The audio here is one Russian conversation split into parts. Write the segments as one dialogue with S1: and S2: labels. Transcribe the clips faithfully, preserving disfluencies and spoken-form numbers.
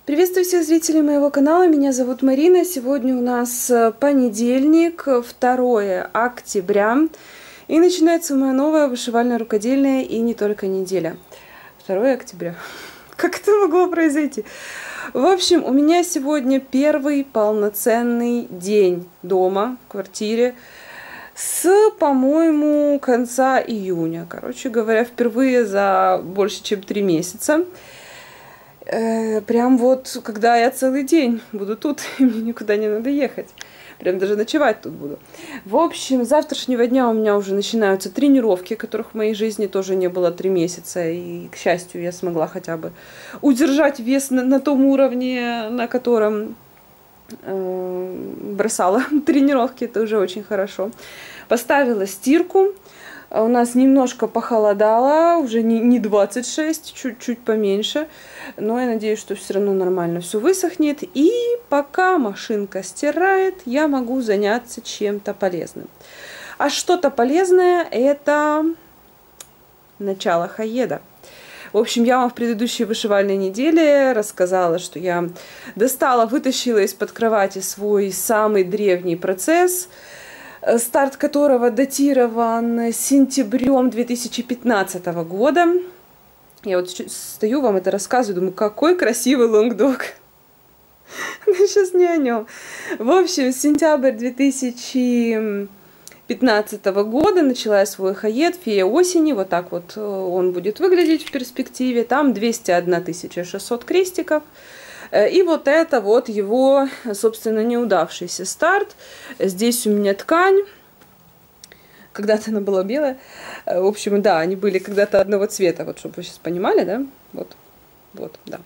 S1: Приветствую всех зрителей моего канала, меня зовут Марина. Сегодня у нас понедельник, второе октября, и начинается моя новая вышивально-рукодельная и не только неделя. второе октября. Как это могло произойти? В общем, у меня сегодня первый полноценный день дома, в квартире, с, по-моему, конца июня. Короче говоря, впервые за больше чем три месяца. Э, прям вот, когда я целый день буду тут, и мне никуда не надо ехать. Прям даже ночевать тут буду. В общем, с завтрашнего дня у меня уже начинаются тренировки, которых в моей жизни тоже не было три месяца. И, к счастью, я смогла хотя бы удержать вес на, на том уровне, на котором э, бросала тренировки. Это уже очень хорошо. Поставила стирку. У нас немножко похолодало, уже не, не двадцать шесть, чуть-чуть поменьше. Но я надеюсь, что все равно нормально все высохнет. И пока машинка стирает, я могу заняться чем-то полезным. А что-то полезное — это начало хаеда. В общем, я вам в предыдущей вышивальной неделе рассказала, что я достала, вытащила из-под кровати свой самый древний процесс, старт которого датирован сентябрем две тысячи пятнадцатого года. Я вот стою, вам это рассказываю, думаю, какой красивый лонгдог. Но сейчас не о нем. В общем, сентябрь две тысячи пятнадцатого года начала я свой хаед «Фея осени». Вот так вот он будет выглядеть в перспективе. Там двести одна тысяча шестьсот крестиков. И вот это вот его, собственно, неудавшийся старт. Здесь у меня ткань. Когда-то она была белая. В общем, да, они были когда-то одного цвета. Вот, чтобы вы сейчас понимали, да? Вот, вот, да.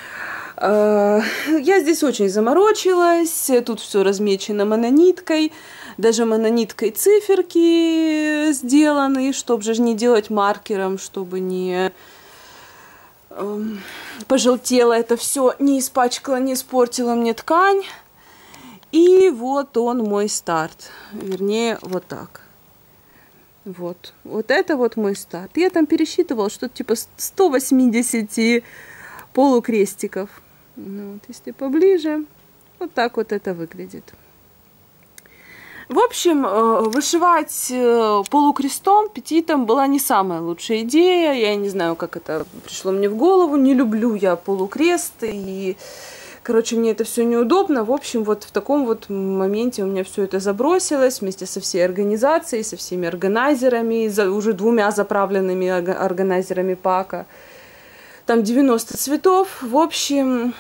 S1: Я здесь очень заморочилась. Тут все размечено монониткой. Даже монониткой циферки сделаны, чтобы же не делать маркером, чтобы не пожелтело это все, не испачкало, не испортило мне ткань. И вот он мой старт. Вернее, вот так. Вот. Вот это вот мой старт. Я там пересчитывала что-то типа сто восемьдесят полукрестиков. Вот, если поближе, вот так вот это выглядит. В общем, вышивать полукрестом, петитом была не самая лучшая идея. Я не знаю, как это пришло мне в голову. Не люблю я полукрест. И, короче, мне это все неудобно. В общем, вот в таком вот моменте у меня все это забросилось вместе со всей организацией, со всеми органайзерами, за, уже двумя заправленными органайзерами пака. Там девяносто цветов. В общем,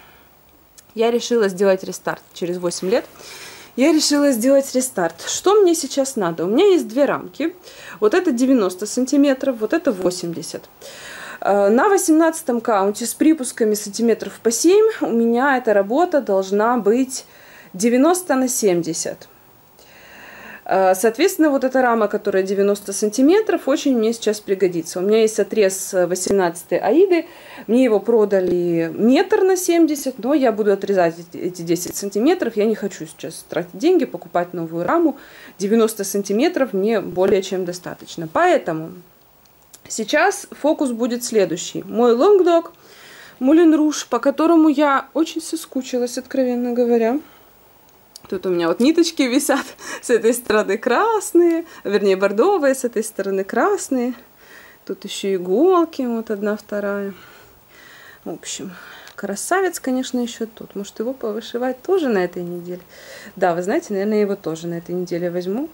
S1: я решила сделать рестарт через восемь лет. Я решила сделать рестарт. Что мне сейчас надо? У меня есть две рамки. Вот это девяносто сантиметров, вот это восемьдесят. На восемнадцатом каунте с припусками сантиметров по семь у меня эта работа должна быть девяносто на семьдесят. Соответственно, вот эта рама, которая девяносто сантиметров, очень мне сейчас пригодится. У меня есть отрез восемнадцатой аиды. Мне его продали метр на семьдесят, но я буду отрезать эти десять сантиметров. Я не хочу сейчас тратить деньги, покупать новую раму. девяносто сантиметров мне более чем достаточно. Поэтому сейчас фокус будет следующий. Мой лонгдог Moulin Rouge, по которому я очень соскучилась, откровенно говоря. Тут у меня вот ниточки висят, с этой стороны красные, вернее бордовые, с этой стороны красные. Тут еще иголки, вот одна, вторая. В общем, красавец, конечно, еще тут. Может, его повышивать тоже на этой неделе? Да, вы знаете, наверное, я его тоже на этой неделе возьму.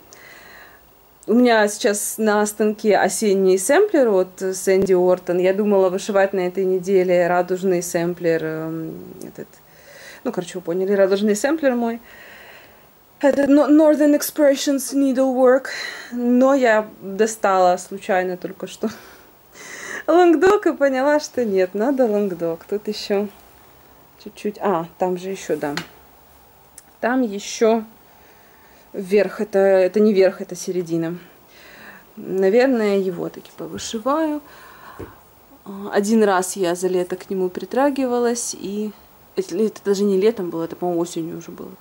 S1: У меня сейчас на станке осенний сэмплер от Сэнди Ортон. Я думала вышивать на этой неделе радужный сэмплер. Этот, ну, короче, вы поняли, радужный сэмплер мой. Это Northern Expressions Needlework. Но я достала случайно только что лонгдог и поняла, что нет, надо лонгдог. Тут еще чуть-чуть. А, там же еще, да. Там еще вверх. Это, это не верх, это середина. Наверное, его таки повышиваю. Один раз я за лето к нему притрагивалась. И это даже не летом было, это, по-моему, осенью уже было.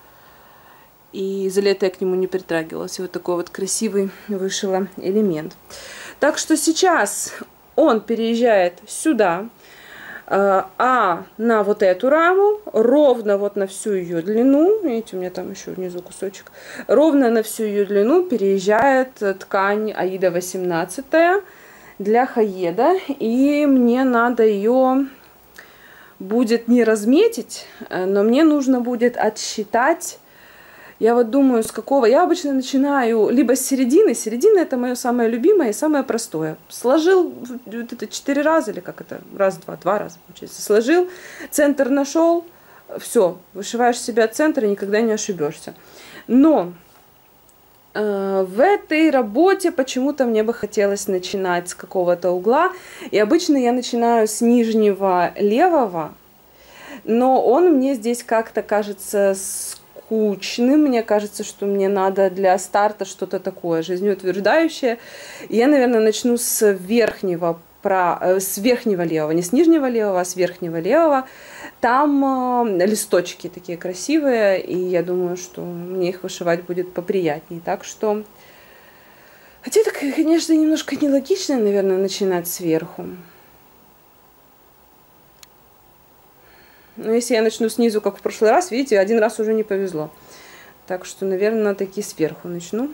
S1: И за лето я к нему не притрагивалась. И вот такой вот красивый вышила элемент. Так что сейчас он переезжает сюда. А на вот эту раму, ровно вот на всю ее длину, видите, у меня там еще внизу кусочек, ровно на всю ее длину переезжает ткань Аида восемнадцать для хаеда, и мне надо ее будет не разметить, но мне нужно будет отсчитать. Я вот думаю, с какого... Я обычно начинаю либо с середины. Середина — это мое самое любимое и самое простое. Сложил вот это четыре раза, или как это? Раз, два, два раза, получается. Сложил, центр нашел, все, вышиваешь себя от центра, никогда не ошибешься. Но э, в этой работе почему-то мне бы хотелось начинать с какого-то угла. И обычно я начинаю с нижнего левого, но он мне здесь как-то кажется скучным. Мне кажется, что мне надо для старта что-то такое жизнеутверждающее. Я, наверное, начну с верхнего, про, с верхнего левого, не с нижнего левого, а с верхнего левого. Там э, листочки такие красивые, и я думаю, что мне их вышивать будет поприятнее. Так что, хотя это, конечно, немножко нелогично, наверное, начинать сверху. Но если я начну снизу, как в прошлый раз, видите, один раз уже не повезло. Так что, наверное, таки сверху начну.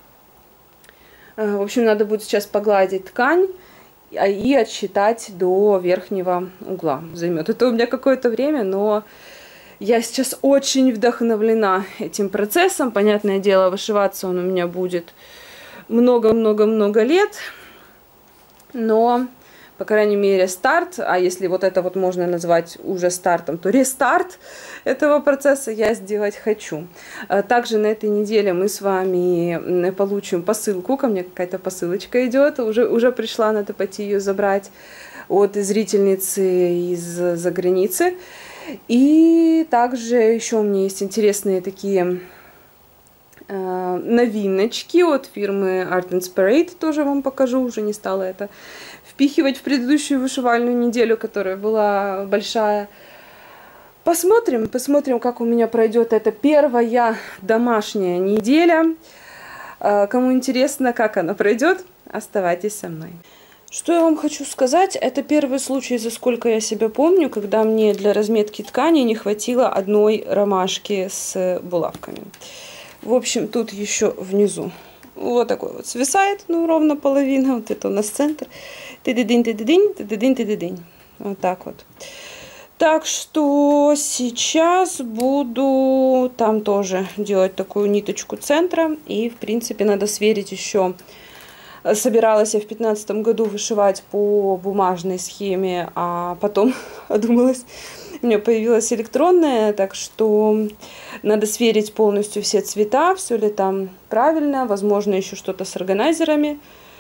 S1: В общем, надо будет сейчас погладить ткань и отсчитать до верхнего угла. Займет это у меня какое-то время, но я сейчас очень вдохновлена этим процессом. Понятное дело, вышиваться он у меня будет много-много-много лет. Но... По крайней мере, старт, а если вот это вот можно назвать уже стартом, то рестарт этого процесса я сделать хочу. Также на этой неделе мы с вами получим посылку, ко мне какая-то посылочка идет, уже, уже пришла, надо пойти ее забрать от зрительницы из-за границы. И также еще у меня есть интересные такие э, новиночки от фирмы Art Inspired, тоже вам покажу, уже не стала это впихивать в предыдущую вышивальную неделю, которая была большая. Посмотрим, посмотрим, как у меня пройдет эта первая домашняя неделя. Кому интересно, как она пройдет, оставайтесь со мной. Что я вам хочу сказать, это первый случай, за сколько я себя помню, когда мне для разметки ткани не хватило одной ромашки с булавками. В общем, тут еще внизу вот такой вот свисает, ну, ровно половина. Вот это у нас центр. Ты-ды-дынь, ты-ды-дынь, ты-ды-дынь, ты-ды-дынь. Вот так вот. Так что сейчас буду там тоже делать такую ниточку центра. И, в принципе, надо сверить еще. Собиралась я в пятнадцатом году вышивать по бумажной схеме, а потом одумалась, у меня появилась электронная, так что надо сверить полностью все цвета, все ли там правильно, возможно, еще что-то с органайзерами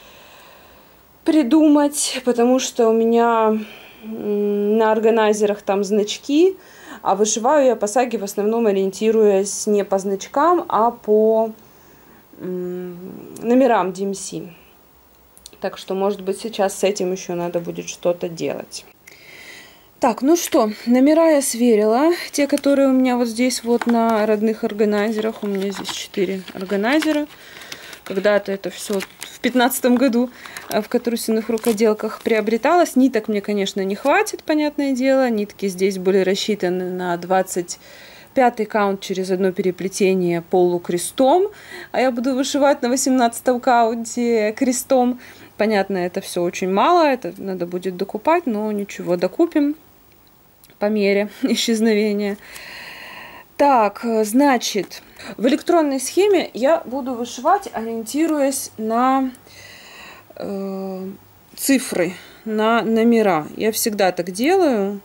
S1: придумать, потому что у меня на органайзерах там значки, а вышиваю я по саге в основном ориентируясь не по значкам, а по номерам ди эм си. Так что, может быть, сейчас с этим еще надо будет что-то делать. Так, ну что, номера я сверила. Те, которые у меня вот здесь вот на родных органайзерах. У меня здесь четыре органайзера. Когда-то это все в пятнадцатом году в Катрусиных рукоделках приобреталось. Ниток мне, конечно, не хватит, понятное дело. Нитки здесь были рассчитаны на двадцать пятый каунт через одно переплетение полукрестом. А я буду вышивать на восемнадцатом каунте крестом. Понятно, это все очень мало, это надо будет докупать, но ничего, докупим по мере исчезновения. Так, значит, в электронной схеме я буду вышивать, ориентируясь на э, цифры, на номера. Я всегда так делаю.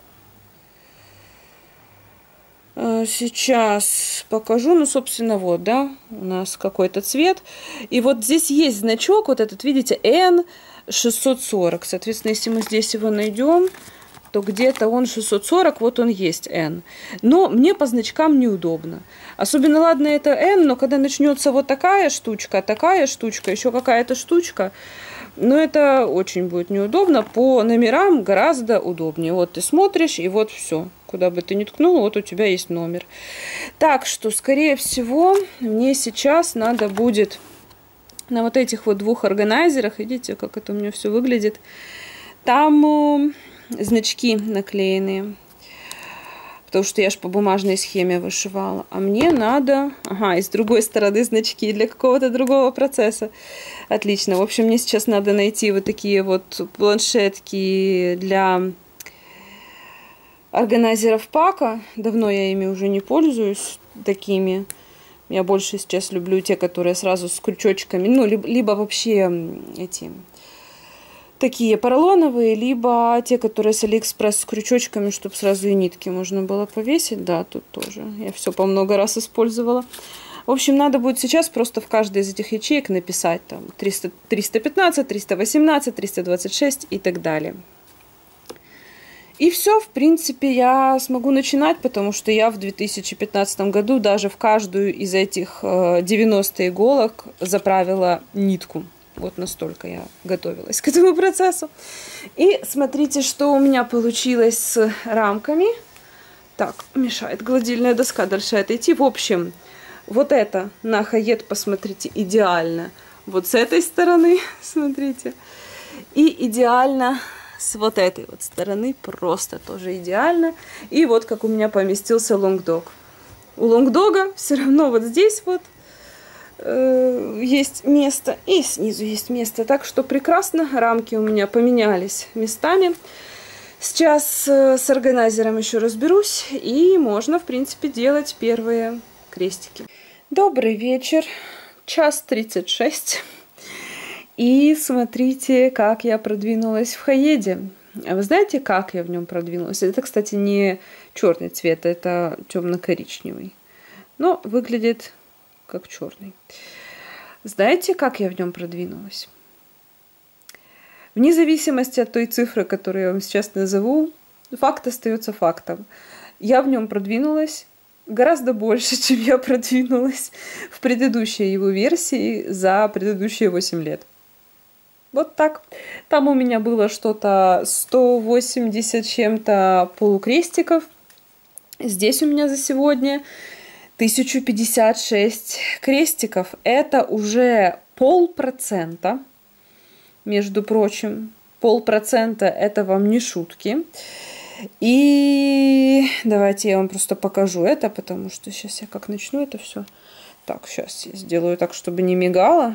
S1: Сейчас покажу, ну, собственно, вот, да, у нас какой-то цвет. И вот здесь есть значок, вот этот, видите, эн шестьсот сорок. Соответственно, если мы здесь его найдем, то где-то он шестьсот сорок, вот он есть эн. Но мне по значкам неудобно. Особенно, ладно, это эн, но когда начнется вот такая штучка, такая штучка, еще какая-то штучка, но это очень будет неудобно. По номерам гораздо удобнее. Вот ты смотришь, и вот все. Куда бы ты ни ткнул, вот у тебя есть номер. Так что, скорее всего, мне сейчас надо будет на вот этих вот двух органайзерах, видите, как это у меня все выглядит, там значки наклеенные. Потому что я ж по бумажной схеме вышивала. А мне надо... Ага, и с другой стороны значки для какого-то другого процесса. Отлично. В общем, мне сейчас надо найти вот такие вот планшетки для органайзеров пака. Давно я ими уже не пользуюсь такими. Я больше сейчас люблю те, которые сразу с крючочками. Ну, либо, либо вообще эти... такие поролоновые, либо те, которые с Алиэкспресс с крючочками, чтобы сразу и нитки можно было повесить. Да, тут тоже. Я все по много раз использовала. В общем, надо будет сейчас просто в каждой из этих ячеек написать там триста, триста пятнадцать, триста восемнадцать, триста двадцать шесть и так далее. И все, в принципе, я смогу начинать, потому что я в две тысячи пятнадцатом году даже в каждую из этих девяноста иголок заправила нитку. Вот настолько я готовилась к этому процессу. И смотрите, что у меня получилось с рамками. Так, мешает гладильная доска дальше отойти. В общем, вот это на хаед, посмотрите, идеально. Вот с этой стороны, смотрите. И идеально с вот этой вот стороны. Просто тоже идеально. И вот как у меня поместился лонгдог. У лонгдога все равно вот здесь вот есть место, и снизу есть место. Так что прекрасно. Рамки у меня поменялись местами. Сейчас с органайзером еще разберусь, и можно, в принципе, делать первые крестики. Добрый вечер. час тридцать шесть. И смотрите, как я продвинулась в хаеде. А вы знаете, как я в нем продвинулась? Это, кстати, не черный цвет, это темно-коричневый. Но выглядит как черный. Знаете, как я в нем продвинулась? Вне зависимости от той цифры, которую я вам сейчас назову, факт остается фактом. Я в нем продвинулась гораздо больше, чем я продвинулась в предыдущей его версии за предыдущие восемь лет. Вот так. Там у меня было что-то сто восемьдесят чем-то полукрестиков. Здесь у меня за сегодня тысяча пятьдесят шесть крестиков. Это уже полпроцента, между прочим. Полпроцента это вам не шутки. И давайте я вам просто покажу это, потому что сейчас я как начну это все. Так, сейчас я сделаю так, чтобы не мигало.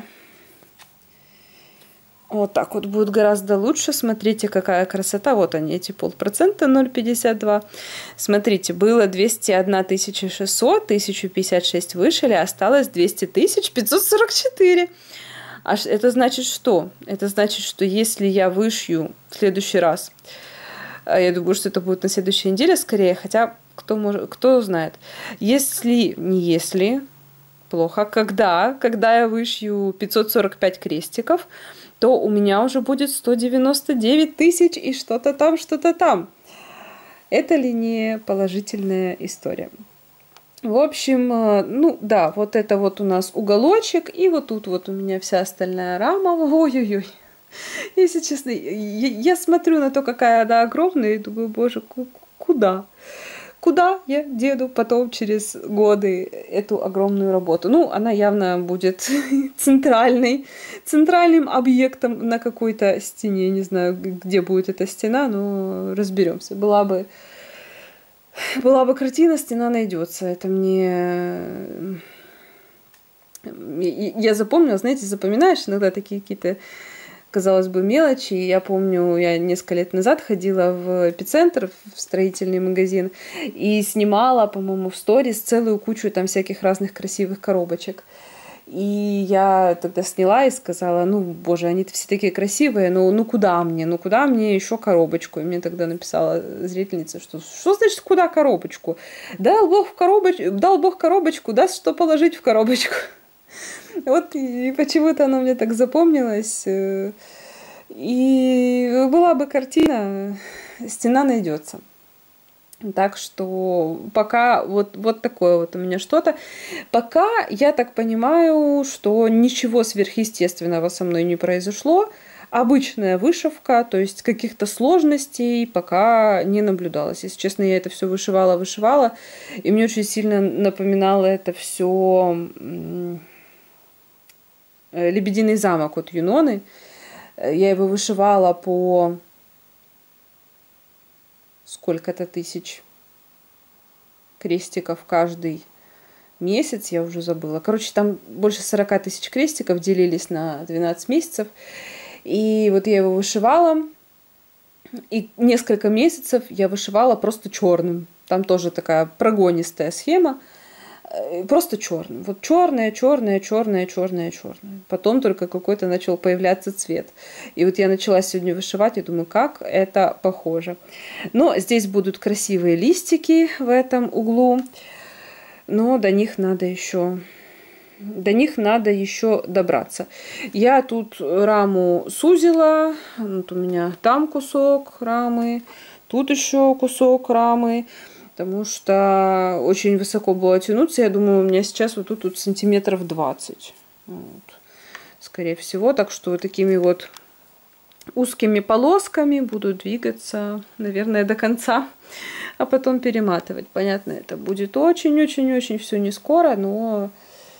S1: Вот так вот будет гораздо лучше. Смотрите, какая красота. Вот они, эти полпроцента, ноль пятьдесят два. Смотрите, было двести одна тысяча шестьсот, тысяча пятьдесят шесть вышили, осталось двести тысяч пятьсот сорок четыре. А это значит что? Это значит, что если я вышью в следующий раз, я думаю, что это будет на следующей неделе скорее, хотя кто, может, кто знает. Если, не если, плохо, когда, когда я вышью пятьсот сорок пять крестиков, то у меня уже будет сто девяносто девять тысяч и что-то там, что-то там. Это ли не положительная история? В общем, ну да, вот это вот у нас уголочек, и вот тут вот у меня вся остальная рама. Ой-ой-ой. Если честно, я, я смотрю на то, какая она огромная, и думаю, боже, куда? Куда я деду потом через годы эту огромную работу? Ну, она явно будет центральной, центральным объектом на какой-то стене. Не знаю, где будет эта стена, но разберемся. Была бы, была бы картина, стена найдется. Это мне... Я запомнила, знаете, запоминаешь иногда такие какие-то, казалось бы, мелочи. Я помню, я несколько лет назад ходила в Эпицентр, в строительный магазин, и снимала, по-моему, в сторис целую кучу там всяких разных красивых коробочек. И я тогда сняла и сказала, ну, боже, они все такие красивые, ну, ну куда мне? Ну, куда мне еще коробочку? И мне тогда написала зрительница, что что значит куда коробочку? Дал Бог, в коробоч... Дал Бог коробочку, даст что положить в коробочку. Вот и почему-то оно мне так запомнилось. И была бы картина, стена найдется. Так что пока вот, вот такое вот у меня что-то. Пока я так понимаю, что ничего сверхъестественного со мной не произошло. Обычная вышивка, то есть каких-то сложностей пока не наблюдалось. Если честно, я это все вышивала, вышивала. И мне очень сильно напоминало это все... «Лебединый замок» от Юноны. Я его вышивала по сколько-то тысяч крестиков каждый месяц, я уже забыла. Короче, там больше сорока тысяч крестиков делились на двенадцать месяцев. И вот я его вышивала, и несколько месяцев я вышивала просто черным. Там тоже такая прогонистая схема, просто черным. Вот черное, черное, черное, черное, черное. Потом только какой-то начал появляться цвет. И вот я начала сегодня вышивать, и думаю, как это похоже. Но здесь будут красивые листики в этом углу, но до них надо еще... До них надо еще добраться. Я тут раму сузила. Вот у меня там кусок рамы, тут еще кусок рамы, потому что очень высоко было тянуться. Я думаю, у меня сейчас вот тут, тут сантиметров двадцать. Вот. Скорее всего. Так что вот такими вот узкими полосками буду двигаться, наверное, до конца, а потом перематывать. Понятно, это будет очень-очень-очень все не скоро, но...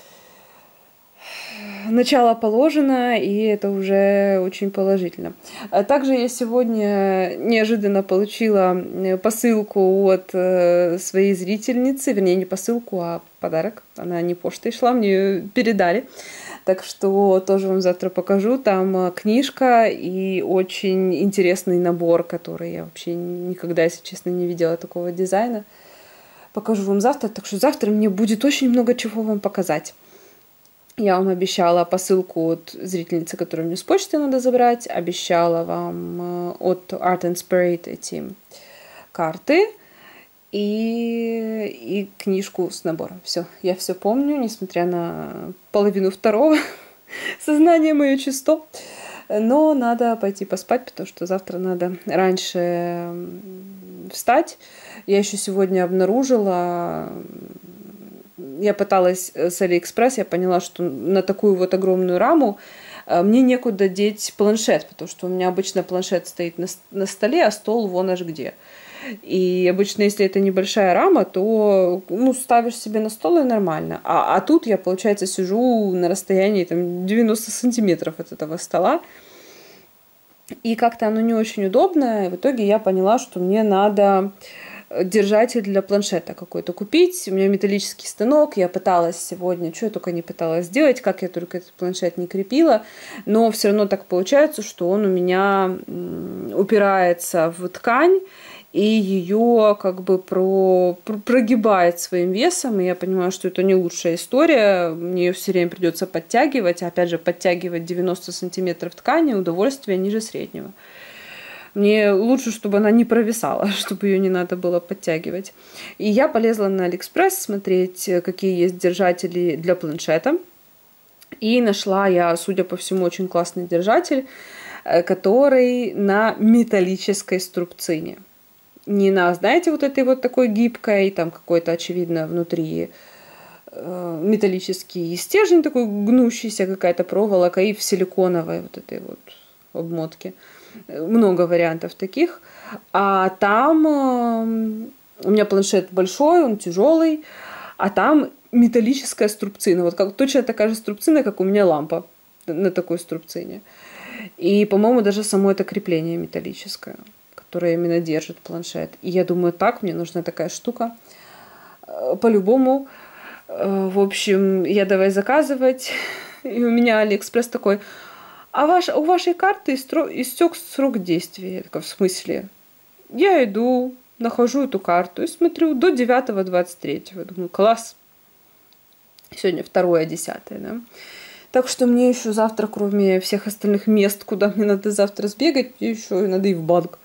S1: Начало положено, и это уже очень положительно. Также я сегодня неожиданно получила посылку от своей зрительницы, вернее, не посылку, а подарок. Она не почтой шла, мне ее передали. Так что тоже вам завтра покажу. Там книжка и очень интересный набор, который я вообще никогда, если честно, не видела такого дизайна. Покажу вам завтра, так что завтра мне будет очень много чего вам показать. Я вам обещала посылку от зрительницы, которую мне с почты надо забрать. Обещала вам от Art and Spirit эти карты и, и книжку с набором. Все, я все помню, несмотря на половину второго. Сознание мое чисто. Но надо пойти поспать, потому что завтра надо раньше встать. Я еще сегодня обнаружила... Я пыталась с Алиэкспресс, я поняла, что на такую вот огромную раму мне некуда деть планшет, потому что у меня обычно планшет стоит на, на столе, а стол вон аж где. И обычно, если это небольшая рама, то ну, ставишь себе на стол и нормально. А, а тут я, получается, сижу на расстоянии там, девяносто сантиметров от этого стола. И как-то оно не очень удобно. И в итоге я поняла, что мне надо... держатель для планшета какой-то купить. У меня металлический станок. Я пыталась сегодня, что я только не пыталась сделать, как я только этот планшет не крепила. Но все равно так получается, что он у меня упирается в ткань и ее как бы про, про, прогибает своим весом. И я понимаю, что это не лучшая история. Мне ее все время придется подтягивать. А опять же, подтягивать девяносто сантиметров ткани — удовольствие ниже среднего. Мне лучше, чтобы она не провисала, чтобы ее не надо было подтягивать. И я полезла на Алиэкспресс смотреть, какие есть держатели для планшета. И нашла я, судя по всему, очень классный держатель, который на металлической струбцине. Не на, знаете, вот этой вот такой гибкой, там какой-то, очевидно, внутри металлический стержень такой гнущийся, какая-то проволока, и в силиконовой вот этой вот обмотке. Много вариантов таких. А там у меня планшет большой, он тяжелый, а там металлическая струбцина. Вот как, точно такая же струбцина, как у меня лампа на такой струбцине. И, по-моему, даже само это крепление металлическое, которое именно держит планшет. И я думаю, так, мне нужна такая штука. По-любому. В общем, я давай заказывать. И у меня Алиэкспресс такой... А ваш, у вашей карты истек срок действия. Я такая, в смысле? Я иду, нахожу эту карту и смотрю до девятого двадцать третьего. Думаю, класс. Сегодня второе, десятое, да? Так что мне еще завтра, кроме всех остальных мест, куда мне надо завтра сбегать, мне еще надо и в банк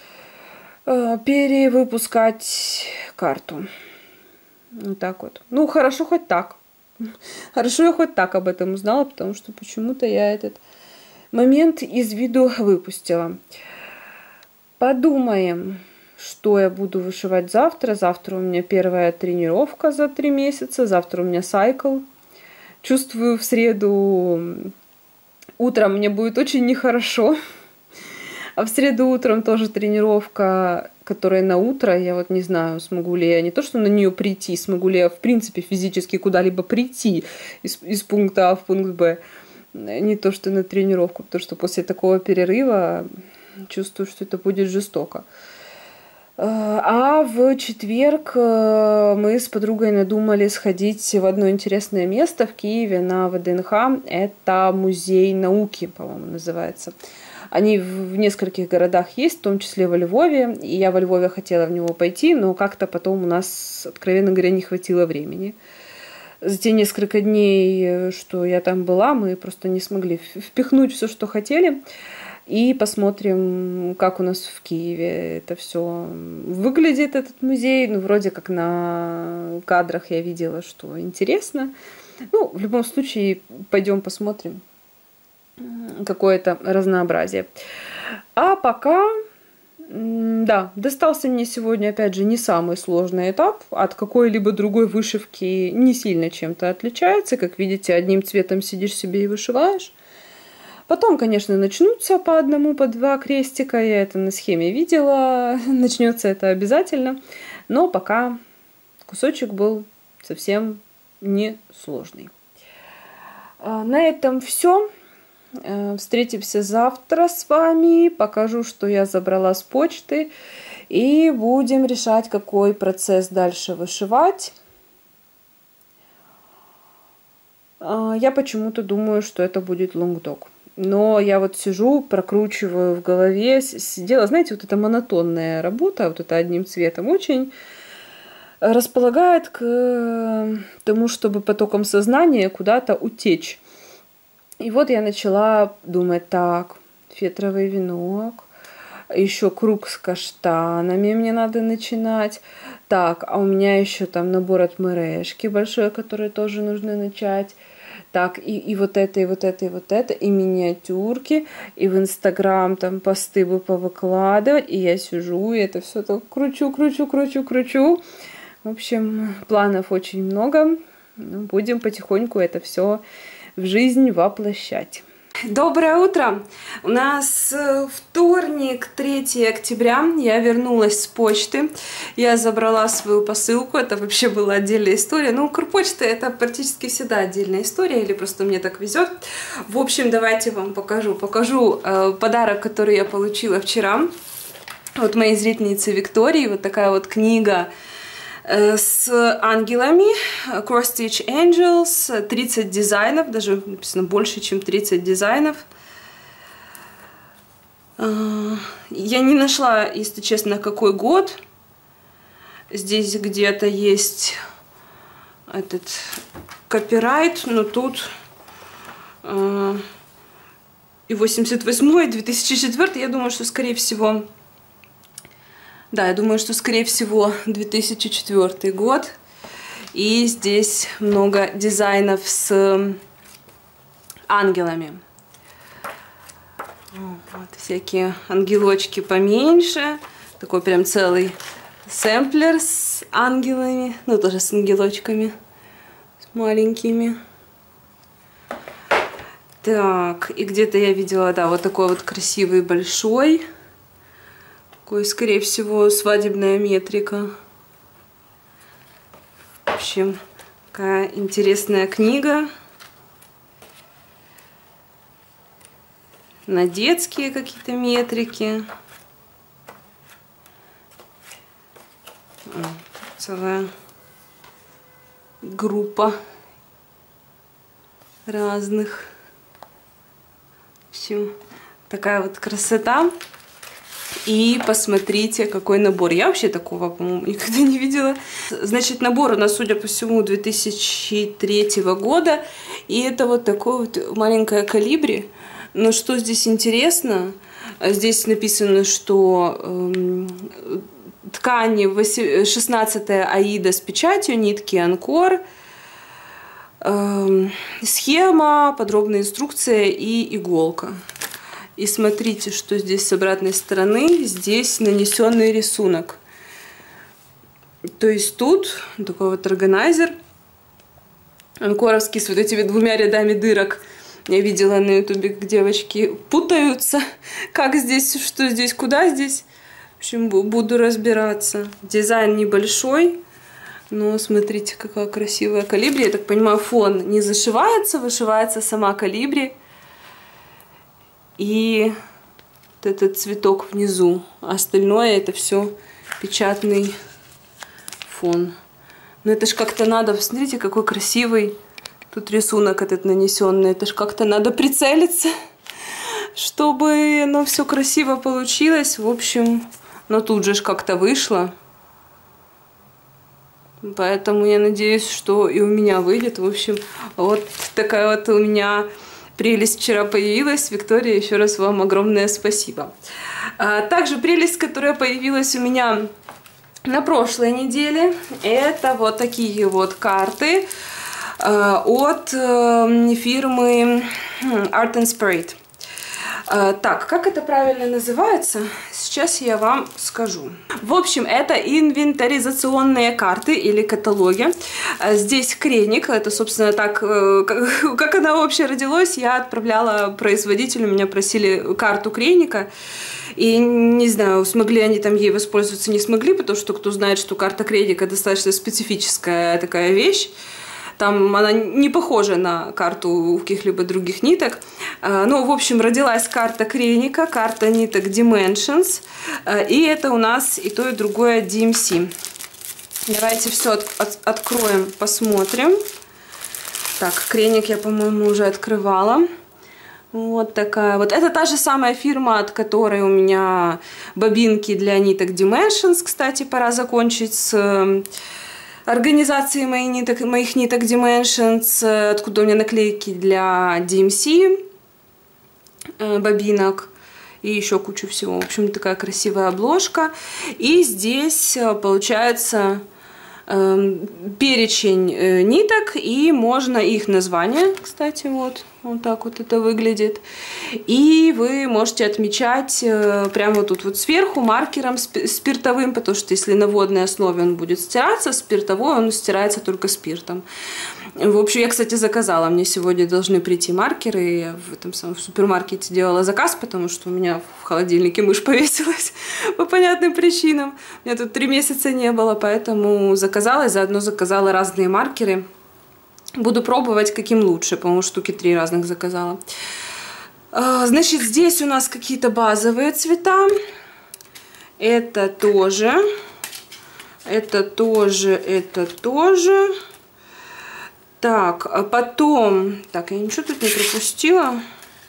S1: перевыпускать карту. Вот так вот. Ну, хорошо хоть так. Хорошо я хоть так об этом узнала, потому что почему-то я этот... момент из виду выпустила. Подумаем, что я буду вышивать завтра. Завтра у меня первая тренировка за три месяца. Завтра у меня сайкл. Чувствую, в среду утром мне будет очень нехорошо. А в среду утром тоже тренировка, которая на утро. Я вот не знаю, смогу ли я не то, что на нее прийти, смогу ли я, в принципе, физически куда-либо прийти из, из пункта А в пункт Б. Не то, что на тренировку, потому что после такого перерыва чувствую, что это будет жестоко. А в четверг мы с подругой надумали сходить в одно интересное место в Киеве на ВДНХ. Это музей науки, по-моему, называется. Они в нескольких городах есть, в том числе во Львове. И я во Львове хотела в него пойти, но как-то потом у нас, откровенно говоря, не хватило времени. За те несколько дней, что я там была, мы просто не смогли впихнуть все, что хотели. И посмотрим, как у нас в Киеве это все выглядит, этот музей. Ну, вроде как на кадрах я видела, что интересно. Ну, в любом случае, пойдем посмотрим какое-то разнообразие. А пока, да, достался мне сегодня, опять же, не самый сложный этап. От какой-либо другой вышивки не сильно чем-то отличается. Как видите, одним цветом сидишь себе и вышиваешь. Потом, конечно, начнутся по одному, по два крестика. Я это на схеме видела. Начнется это обязательно. Но пока кусочек был совсем не сложный. На этом все. Встретимся завтра с вами. Покажу, что я забрала с почты. И будем решать, какой процесс дальше вышивать. Я почему-то думаю, что это будет лонгдог. Но я вот сижу, прокручиваю в голове, сидела, знаете, вот эта монотонная работа, вот это одним цветом, очень располагает к тому, чтобы потоком сознания куда-то утечь. И вот я начала думать, так, фетровый венок, еще круг с каштанами мне надо начинать. Так, а у меня еще там набор от Мэрешки большой, который тоже нужно начать. Так, и, и вот это, и вот это, и вот это, и миниатюрки, и в Инстаграм там посты бы повыкладывать, и я сижу, и это все так кручу, кручу, кручу, кручу. В общем, планов очень много. Будем потихоньку это все в жизнь воплощать. Доброе утро! У нас вторник, третьего октября. Я вернулась с почты. Я забрала свою посылку. Это вообще была отдельная история. Ну, Укрпочта — это практически всегда отдельная история. Или просто мне так везет. В общем, давайте вам покажу. Покажу э, подарок, который я получила вчера от моей зрительницы Виктории. Вот такая вот книга с ангелами, Cross Stitch Angels, тридцать дизайнов, даже написано больше, чем тридцать дизайнов. Я не нашла, если честно, какой год. Здесь где-то есть этот копирайт, но тут и восемьдесят восьмой, и две тысячи четвёртый, я думаю, что, скорее всего, Да, я думаю, что, скорее всего, две тысячи четвёртый год. И здесь много дизайнов с ангелами. Вот, всякие ангелочки поменьше. Такой прям целый сэмплер с ангелами. Ну, тоже с ангелочками. С маленькими. Так, и где-то я видела, да, вот такой вот красивый большой. Такой, скорее всего, свадебная метрика. В общем, такая интересная книга. На детские какие-то метрики. Целая группа разных. В общем, такая вот красота. И посмотрите, какой набор. Я вообще такого, по-моему, никогда не видела. Значит, набор у нас, судя по всему, две тысячи третьего года. И это вот такое вот маленькое колибри. Но что здесь интересно, здесь написано, что э, ткани шестнадцатая Аида с печатью, нитки Анкор, э, схема, подробная инструкция и иголка. И смотрите, что здесь с обратной стороны. Здесь нанесенный рисунок. То есть тут такой вот органайзер анкоровский с вот этими двумя рядами дырок. Я видела на ютубе, как девочки путаются, как здесь, что здесь, куда здесь. В общем, буду разбираться. Дизайн небольшой, но смотрите, какая красивая колибри. Я так понимаю, фон не зашивается, вышивается сама колибри. И вот этот цветок внизу. А остальное это все печатный фон. Но это ж как-то надо, посмотрите, какой красивый тут рисунок этот нанесенный. Это ж как-то надо прицелиться, чтобы оно все красиво получилось. В общем, но тут же ж как-то вышло. Поэтому я надеюсь, что и у меня выйдет. В общем, вот такая вот у меня прелесть вчера появилась. Виктория, еще раз вам огромное спасибо. А также прелесть, которая появилась у меня на прошлой неделе, это вот такие вот карты от фирмы Art and Spirit. Так, как это правильно называется, сейчас я вам скажу. В общем, это инвентаризационные карты или каталоги. Здесь Креник, это, собственно, так, как она вообще родилась, я отправляла производителю, меня просили карту Креника. И не знаю, смогли они там ей воспользоваться, не смогли, потому что кто знает, что карта Креника достаточно специфическая такая вещь. Там она не похожа на карту каких-либо других ниток. Ну, в общем, родилась карта Креника, карта ниток Dimensions. И это у нас и то, и другое ди эм си. Давайте все от, от, откроем, посмотрим. Так, Креник я, по-моему, уже открывала. Вот такая вот. Это та же самая фирма, от которой у меня бобинки для ниток Dimensions. Кстати, пора закончить с организацией моих ниток, моих ниток Dimensions, откуда у меня наклейки для ди эм си бобинок и еще кучу всего. В общем, такая красивая обложка. И здесь получается перечень ниток, и можно их название, кстати, вот, вот так вот это выглядит. И вы можете отмечать прямо тут вот сверху маркером спиртовым, потому что если на водной основе он будет стираться, спиртовой он стирается только спиртом. В общем, я, кстати, заказала. Мне сегодня должны прийти маркеры. Я в этом самом супермаркете делала заказ, потому что у меня в холодильнике мышь повесилась по понятным причинам. У меня тут три месяца не было, поэтому заказала и заодно заказала разные маркеры. Буду пробовать, каким лучше. По-моему, штуки три разных заказала. Значит, здесь у нас какие-то базовые цвета. Это тоже. Это тоже. Это тоже. Так, а потом... Так, я ничего тут не пропустила.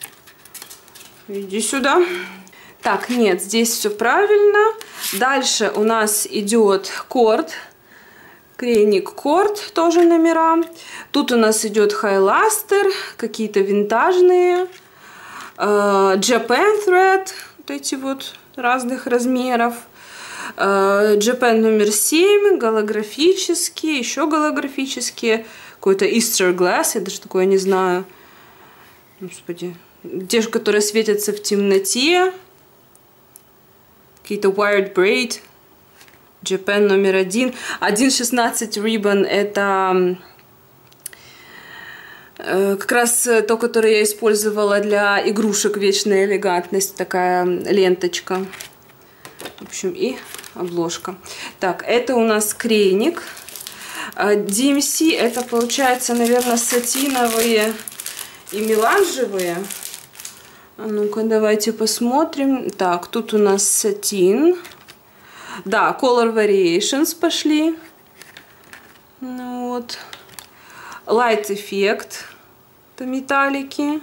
S1: Иди сюда. Так, нет, здесь все правильно. Дальше у нас идет корд. Креник корд, тоже номера. Тут у нас идет хайластер, какие-то винтажные. Japan Thread, вот эти вот разных размеров. Japan номер семь, голографические, еще голографические. Какой-то Easter Glass, я даже такое не знаю. Господи. Те же, которые светятся в темноте. Какие-то Wired Braid. Japan номер один. один шестнадцать Ribbon это э, как раз то, которое я использовала для игрушек Вечная элегантность. Такая ленточка. В общем, и обложка. Так, это у нас Креник. ди эм си это получается, наверное, сатиновые и меланжевые. А ну-ка, давайте посмотрим. Так, тут у нас сатин. Да, Color Variations пошли. Ну, вот. Light Effect. Это металлики.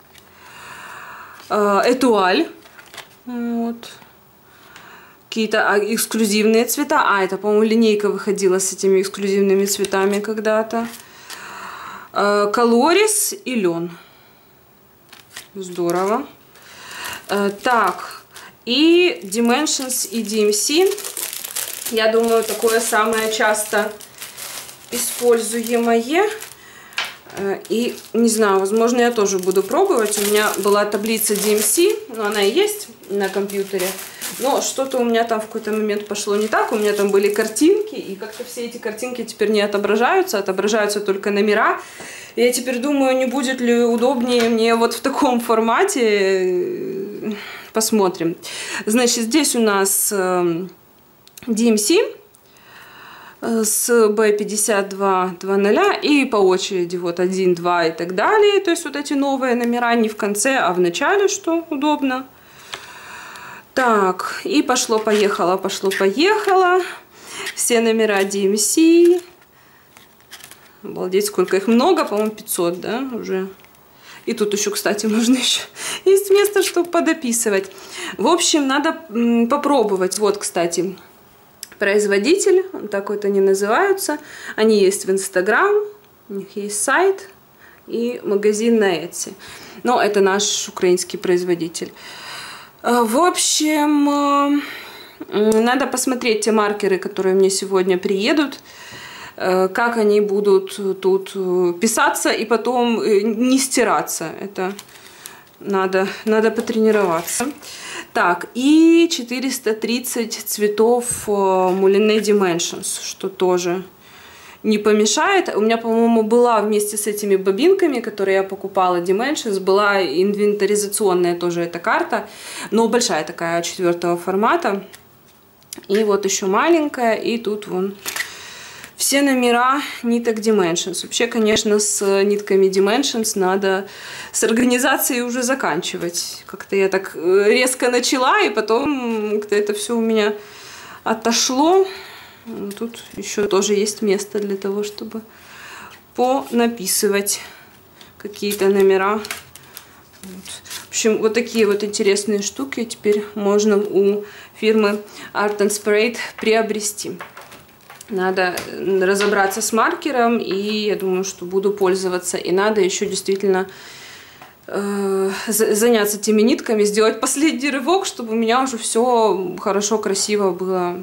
S1: Этуаль. Вот. Какие-то эксклюзивные цвета. А, это, по-моему, линейка выходила с этими эксклюзивными цветами когда-то. Колорис и лен. Здорово. Так, и Dimensions и ди эм си. Я думаю, такое самое часто используемое. И, не знаю, возможно, я тоже буду пробовать. У меня была таблица ди эм си, но она и есть на компьютере. Но что-то у меня там в какой-то момент пошло не так. У меня там были картинки, и как-то все эти картинки теперь не отображаются. Отображаются только номера. И я теперь думаю, не будет ли удобнее мне вот в таком формате. Посмотрим. Значит, здесь у нас ди эм си с би пятьдесят два два ноль и по очереди вот один, два и так далее. То есть вот эти новые номера не в конце, а в начале, что удобно. Так, и пошло-поехало, пошло-поехало. Все номера ди эм си. Обалдеть, сколько их много, по-моему, пятьсот, да, уже. И тут еще, кстати, нужно еще... Есть место, чтобы подописывать. В общем, надо попробовать. Вот, кстати, производитель, так вот они называются. Они есть в Инстаграм, у них есть сайт и магазин на Etsy. Но это наш украинский производитель. В общем, надо посмотреть те маркеры, которые мне сегодня приедут, как они будут тут писаться и потом не стираться. Это надо, надо потренироваться. Так, и четыреста тридцать цветов Moulinet Dimensions, что тоже не помешает. У меня, по-моему, была вместе с этими бобинками, которые я покупала, Dimensions, была инвентаризационная тоже эта карта, но большая такая, четвертого формата. И вот еще маленькая, и тут вон все номера ниток Dimensions. Вообще, конечно, с нитками Dimensions надо с организацией уже заканчивать. Как-то я так резко начала, и потом как-то это все у меня отошло. Тут еще тоже есть место для того, чтобы понаписывать какие-то номера. Вот. В общем, вот такие вот интересные штуки теперь можно у фирмы Art and Spray приобрести. Надо разобраться с маркером, и я думаю, что буду пользоваться. И надо еще действительно э, заняться теми нитками, сделать последний рывок, чтобы у меня уже все хорошо, красиво было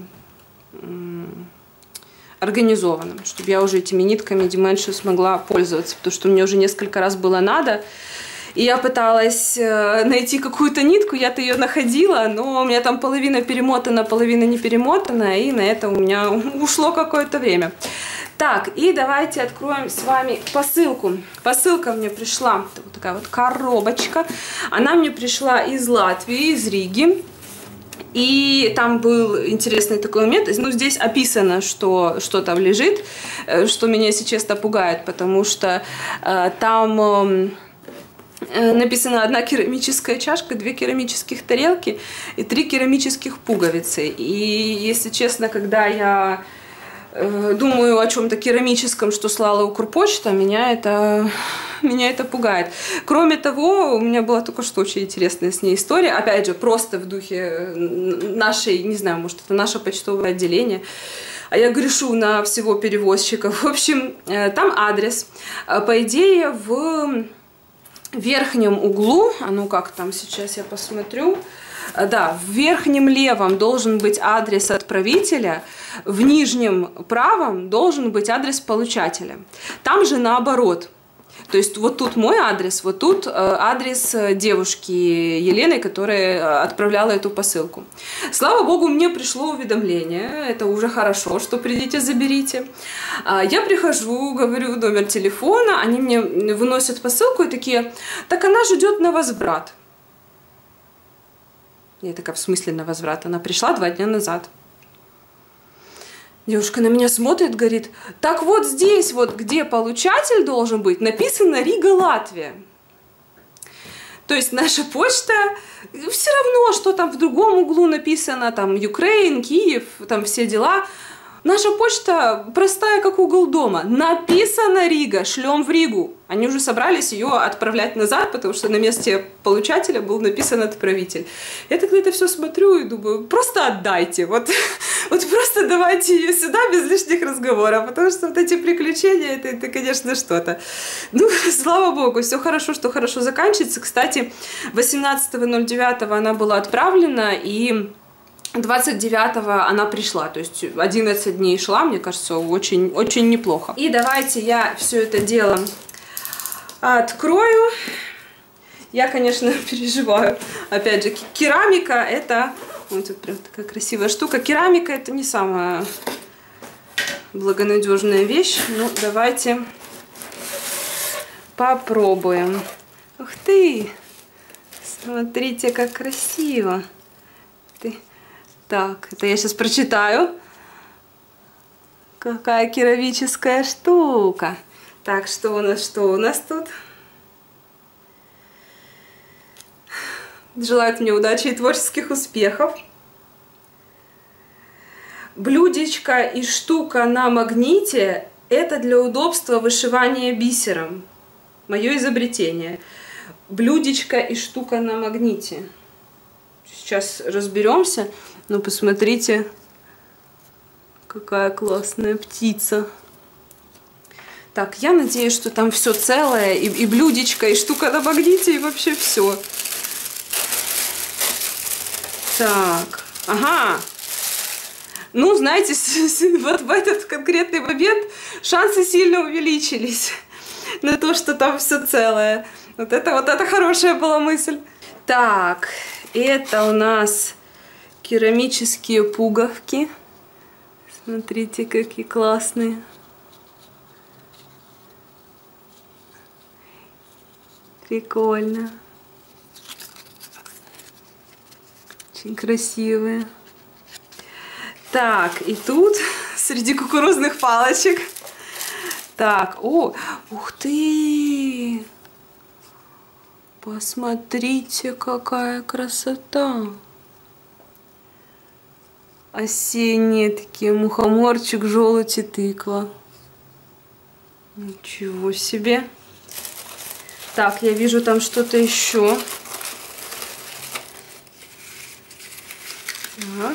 S1: организованным, чтобы я уже этими нитками Dimensions смогла пользоваться, потому что мне уже несколько раз было надо, и я пыталась найти какую-то нитку, я-то ее находила, но у меня там половина перемотана, половина не перемотана, и на это у меня ушло какое-то время. Так, и давайте откроем с вами посылку. Посылка мне пришла, вот такая вот коробочка, она мне пришла из Латвии, из Риги. И там был интересный такой момент. Ну, здесь описано, что, что там лежит, что меня, если честно, пугает, потому что э, там э, написано одна керамическая чашка, две керамических тарелки и три керамических пуговицы. И, если честно, когда я э, думаю о чем-то керамическом, что слала Укрпочта, меня это... Меня это пугает. Кроме того, у меня была только что очень интересная с ней история. Опять же, просто в духе нашей, не знаю, может, это наше почтовое отделение. А я грешу на всего перевозчиков. В общем, там адрес. По идее, в верхнем углу, а ну как там сейчас я посмотрю. Да, в верхнем левом должен быть адрес отправителя, в нижнем правом должен быть адрес получателя. Там же наоборот. То есть вот тут мой адрес, вот тут адрес девушки Елены, которая отправляла эту посылку. Слава богу, мне пришло уведомление, это уже хорошо, что придите, заберите. Я прихожу, говорю номер телефона, они мне выносят посылку и такие, так она ждет на возврат. Я такая, в смысле на возврат? Она пришла два дня назад. Девушка на меня смотрит, говорит, так вот здесь, вот где получатель должен быть, написано Рига, Латвия. То есть наша почта, все равно, что там в другом углу написано, там Украина, Киев, там все дела. Наша почта простая, как угол дома. Написано Рига, шлем в Ригу. Они уже собрались ее отправлять назад, потому что на месте получателя был написан отправитель. Я тогда это все смотрю и думаю, просто отдайте. Вот, вот просто давайте ее сюда без лишних разговоров, потому что вот эти приключения, это, это конечно, что-то. Ну, слава богу, все хорошо, что хорошо заканчивается. Кстати, восемнадцатого ноль девятого она была отправлена, и двадцать девятого она пришла, то есть одиннадцать дней шла, мне кажется, очень, очень неплохо. И давайте я все это дело открою. Я, конечно, переживаю. Опять же, керамика это... Вот тут прям такая красивая штука. Керамика это не самая благонадежная вещь. Ну, давайте попробуем. Ух ты! Смотрите, как красиво. Ты... Так, это я сейчас прочитаю. Какая керамическая штука. Так, что у нас, что у нас тут? желают мне удачи и творческих успехов. Блюдечко и штука на магните – это для удобства вышивания бисером. Мое изобретение. Блюдечко и штука на магните. Сейчас разберемся. Ну, посмотрите, какая классная птица. Так, я надеюсь, что там все целое, и, и блюдечко, и штука на магните, и вообще все. Так, ага. Ну, знаете, вот в этот конкретный момент шансы сильно увеличились на то, что там все целое. Вот это вот это хорошая была мысль. Так, это у нас керамические пуговки. Смотрите, какие классные. Прикольно. Очень красивые. Так, и тут среди кукурузных палочек. Так, о, ух ты! Посмотрите, какая красота! Осенние такие, мухоморчик, желудь и тыква. Ничего себе! Так, я вижу там что-то еще. Так.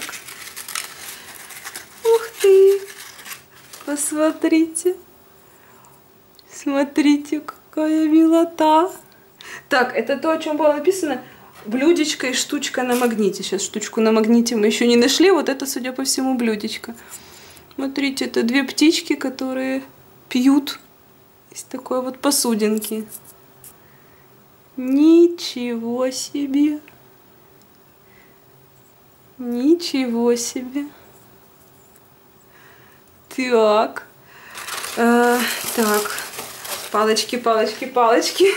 S1: Ух ты! Посмотрите. Смотрите, какая милота. Так, это то, о чем было написано. Блюдечко и штучка на магните. Сейчас штучку на магните мы еще не нашли. Вот это, судя по всему, блюдечко. Смотрите, это две птички, которые пьют из такой вот посудинки. Ничего себе. Ничего себе. Так. А, так. Палочки, палочки, палочки.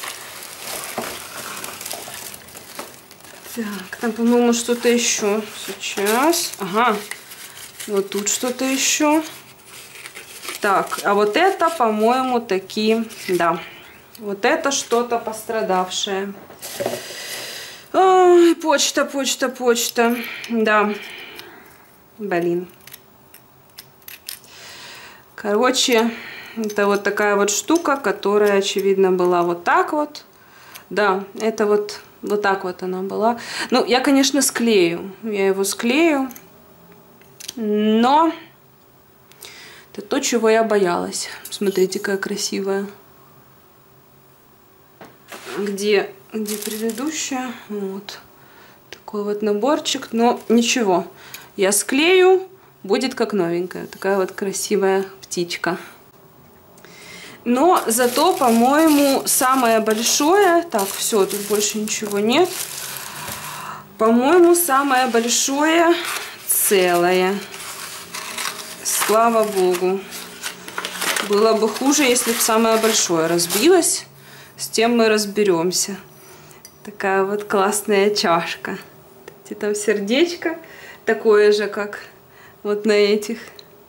S1: Так, там, по-моему, что-то еще. Сейчас. Ага. Вот тут что-то еще. Так, а вот это, по-моему, такие, да. Вот это что-то пострадавшее. Ой, почта, почта, почта. Да. Блин. Короче, это вот такая вот штука, которая, очевидно, была вот так вот. Да, это вот, вот так вот она была. Ну, я, конечно, склею. Я его склею. Но это то, чего я боялась. Смотрите, какая красивая. Где, где предыдущая? Вот. Такой вот наборчик. Но ничего. Я склею. Будет как новенькая. Такая вот красивая птичка. Но зато, по-моему, самое большое... Так, все, тут больше ничего нет. По-моему, самое большое целое. Слава богу. Было бы хуже, если бы самое большое разбилось. С тем мы разберемся. Такая вот классная чашка. Видите, там сердечко. Такое же, как вот на этих.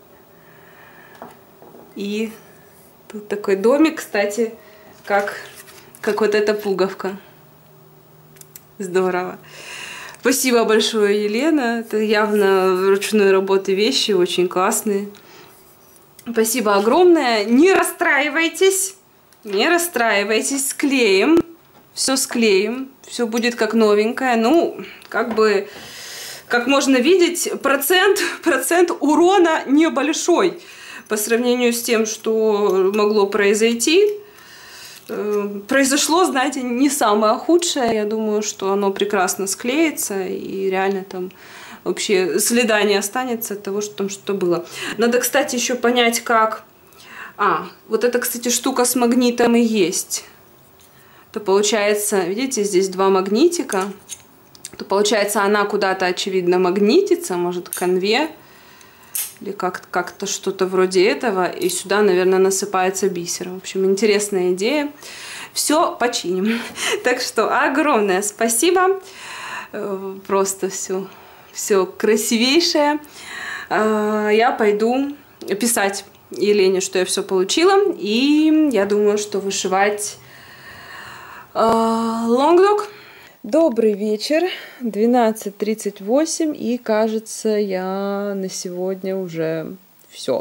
S1: И тут такой домик, кстати, как, как вот эта пуговка. Здорово. Спасибо большое, Елена. Это явно ручной работы вещи, очень классные. Спасибо огромное. Не расстраивайтесь. Не расстраивайтесь. Склеим. Все склеим. Все будет как новенькое. Ну, как бы, как можно видеть, процент, процент урона небольшой. По сравнению с тем, что могло произойти. Произошло, знаете, не самое худшее. Я думаю, что оно прекрасно склеится и реально там вообще следа не останется от того, что там что-то было. Надо, кстати, еще понять, как... А, вот эта, кстати, штука с магнитом и есть. То получается, видите, здесь два магнитика. То получается, она куда-то, очевидно, магнитится, может, к конве. Или как-то как что-то вроде этого. И сюда, наверное, насыпается бисер. В общем, интересная идея. Все починим. Так что огромное спасибо. Просто все, все красивейшее. Я пойду писать Елене, что я все получила. И я думаю, что вышивать лонгдог. Добрый вечер, двенадцать тридцать восемь, и кажется, я на сегодня уже все.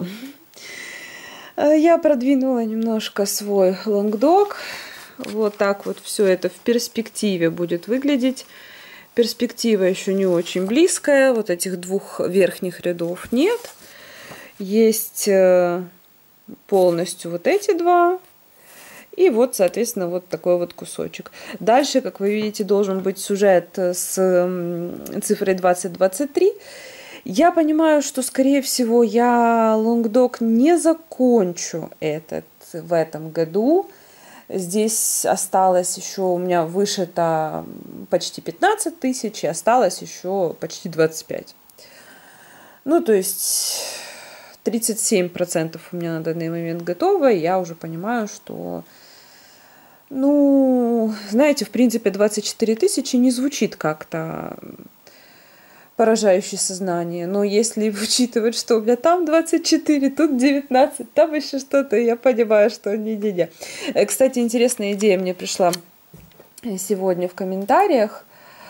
S1: Я продвинула немножко свой лонгдог. Вот так вот все это в перспективе будет выглядеть. Перспектива еще не очень близкая, вот этих двух верхних рядов нет. Есть полностью вот эти два. И вот, соответственно, вот такой вот кусочек. Дальше, как вы видите, должен быть сюжет с цифрой двадцать двадцать три. Я понимаю, что, скорее всего, я лонгдог не закончу этот в этом году. Здесь осталось еще, у меня вышито почти пятнадцать тысяч, и осталось еще почти двадцать пять. Ну, то есть тридцать семь процентов у меня на данный момент готово, и я уже понимаю, что... Ну, знаете, в принципе, двадцать четыре тысячи не звучит как-то поражающе сознание. Но если учитывать, что у меня там двадцать четыре, тут девятнадцать, там еще что-то, я понимаю, что не-не-не. Кстати, интересная идея мне пришла сегодня в комментариях.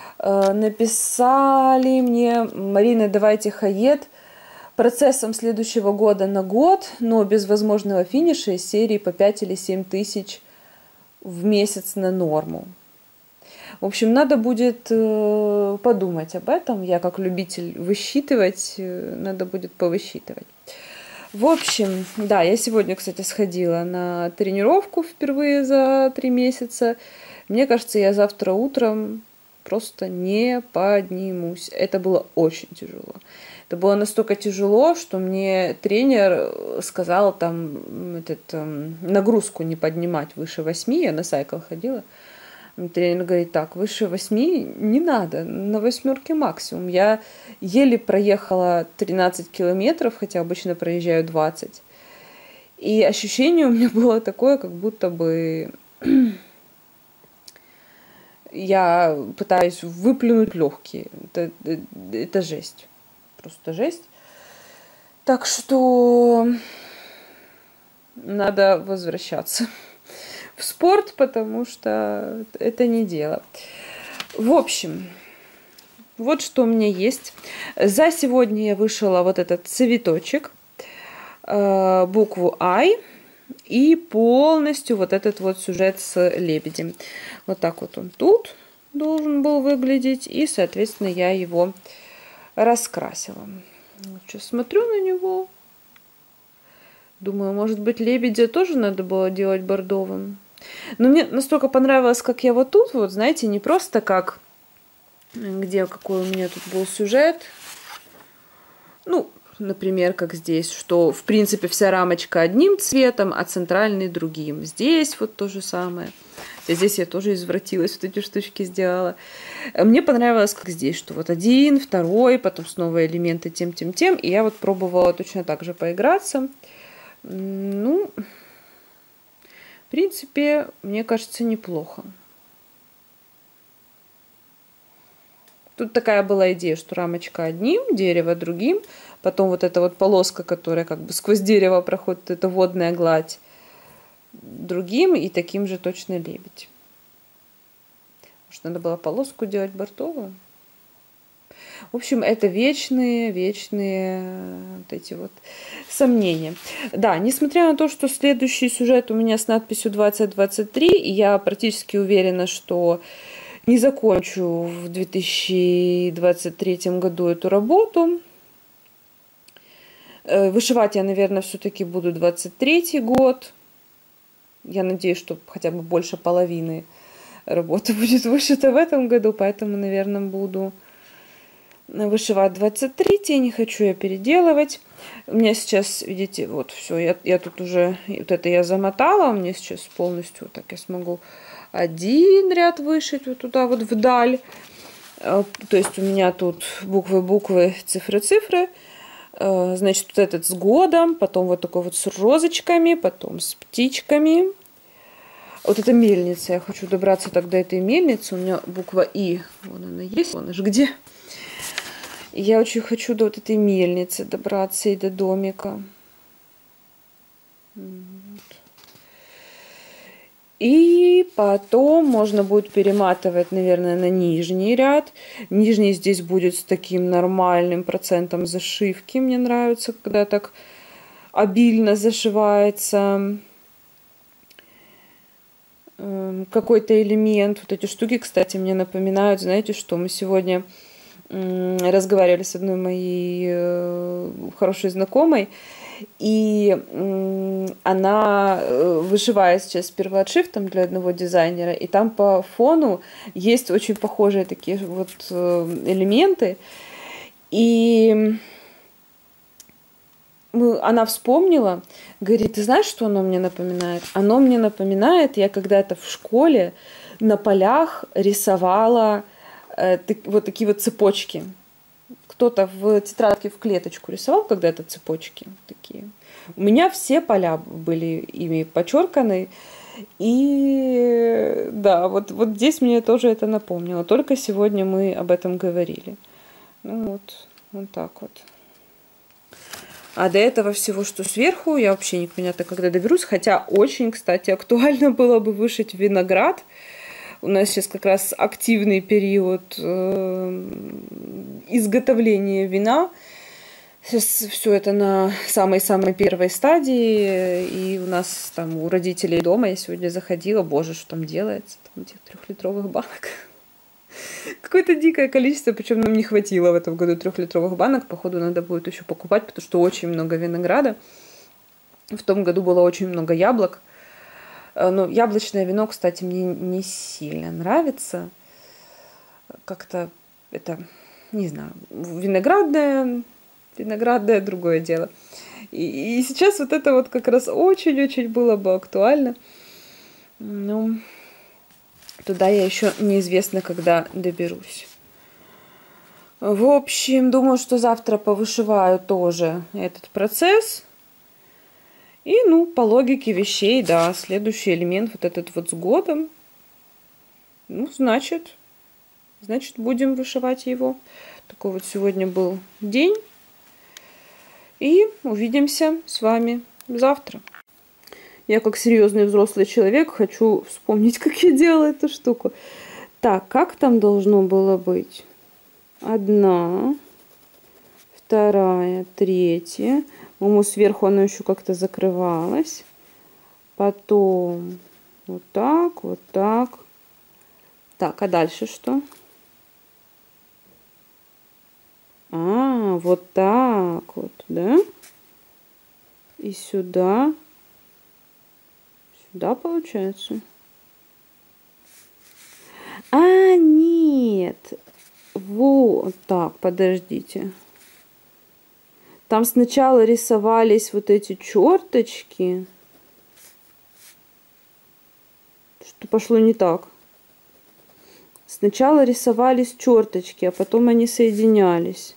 S1: Написали мне: Марина, давайте хаед процессом следующего года на год, но без возможного финиша из серии по пять или семь тысяч в месяц на норму. В общем, надо будет э, подумать об этом. Я как любитель высчитывать, э, надо будет повысчитывать. В общем, да, я сегодня, кстати, сходила на тренировку впервые за три месяца. Мне кажется, я завтра утром просто не поднимусь. Это было очень тяжело. Это было настолько тяжело, что мне тренер сказал там этот, э, нагрузку не поднимать выше восьми. Я на сайкл ходила. Тренер говорит: так, выше восьми не надо, на восьмерке максимум. Я еле проехала тринадцать километров, хотя обычно проезжаю двадцать. И ощущение у меня было такое, как будто бы я пытаюсь выплюнуть легкие. Это, это, это жесть. Просто жесть. Так что надо возвращаться в спорт, потому что это не дело. В общем, вот что у меня есть. За сегодня я вышила вот этот цветочек, букву I, и полностью вот этот вот сюжет с лебедем. Вот так вот он тут должен был выглядеть, и, соответственно, я его раскрасила. Вот сейчас смотрю на него. Думаю, может быть, лебедя тоже надо было делать бордовым. Но мне настолько понравилось, как я вот тут, вот, знаете, не просто как, где, какой у меня тут был сюжет. Ну, например, как здесь, что, в принципе, вся рамочка одним цветом, а центральный другим. Здесь вот то же самое. Здесь я тоже извратилась, вот эти штучки сделала. Мне понравилось, как здесь, что вот один, второй, потом снова элементы тем, тем, тем. И я вот пробовала точно так же поиграться. Ну, в принципе, мне кажется, неплохо. Тут такая была идея, что рамочка одним, дерево другим. Потом вот эта вот полоска, которая как бы сквозь дерево проходит, это водная гладь, другим, и таким же точно лебедь. Может, надо было полоску делать бордовую? В общем, это вечные, вечные вот эти вот сомнения. Да, несмотря на то, что следующий сюжет у меня с надписью двадцать двадцать три, и я практически уверена, что не закончу в две тысячи двадцать третьем году эту работу. Вышивать я, наверное, все-таки буду двадцать третий год. Я надеюсь, что хотя бы больше половины работы будет вышита в этом году, поэтому, наверное, буду вышивать двадцать третий. Не хочу я переделывать. У меня сейчас, видите, вот все, я, я тут уже, вот это я замотала, у меня сейчас полностью, вот так я смогу один ряд вышить вот туда вот вдаль. То есть у меня тут буквы-буквы, цифры-цифры. Значит, вот этот с годом, потом вот такой вот с розочками, потом с птичками. Вот это мельница. Я хочу добраться так до этой мельницы. У меня буква И. Вон она есть. Вон же где. И я очень хочу до вот этой мельницы добраться и до домика. И Потом можно будет перематывать, наверное, на нижний ряд. Нижний здесь будет с таким нормальным процентом зашивки. Мне нравится, когда так обильно зашивается какой-то элемент. Вот эти штуки, кстати, мне напоминают, знаете, что мы сегодня разговаривали с одной моей хорошей знакомой, и она вышивает сейчас первоотшив для одного дизайнера, и там по фону есть очень похожие такие вот элементы, и она вспомнила, говорит, ты знаешь, что оно мне напоминает? Оно мне напоминает, я когда-то в школе на полях рисовала э, так, вот такие вот цепочки. Кто-то в тетрадке в клеточку рисовал когда-то цепочки такие. У меня все поля были ими подчерканы. И да, вот, вот здесь мне тоже это напомнило. Только сегодня мы об этом говорили. Ну вот, вот так вот. А до этого всего, что сверху, я вообще непонятно, когда доберусь. Хотя очень, кстати, актуально было бы вышить виноград. У нас сейчас как раз активный период э, изготовления вина. Сейчас все это на самой-самой первой стадии. И у нас там у родителей дома, я сегодня заходила, боже, что там делается, там этих трехлитровых банок. Какое-то дикое количество, причем нам не хватило в этом году трехлитровых банок. Походу, надо будет еще покупать, потому что очень много винограда. В том году было очень много яблок. Но яблочное вино, кстати, мне не сильно нравится. Как-то это, не знаю, виноградное, виноградное другое дело. И, и сейчас вот это вот как раз очень-очень было бы актуально. Ну... Туда я еще неизвестно, когда доберусь. В общем, думаю, что завтра повышиваю тоже этот процесс. И, ну, по логике вещей, да, следующий элемент, вот этот вот с годом. Ну, значит, значит, будем вышивать его. Такой вот сегодня был день. И увидимся с вами завтра. Я как серьезный взрослый человек хочу вспомнить, как я делала эту штуку. Так, как там должно было быть? Одна, вторая, третья. По-моему, сверху оно еще как-то закрывалось. Потом вот так, вот так. Так, а дальше что? А, вот так вот, да? И сюда. Да, получается. А, нет. Вот так, подождите. Там сначала рисовались вот эти черточки. Что пошло не так. Сначала рисовались черточки, а потом они соединялись.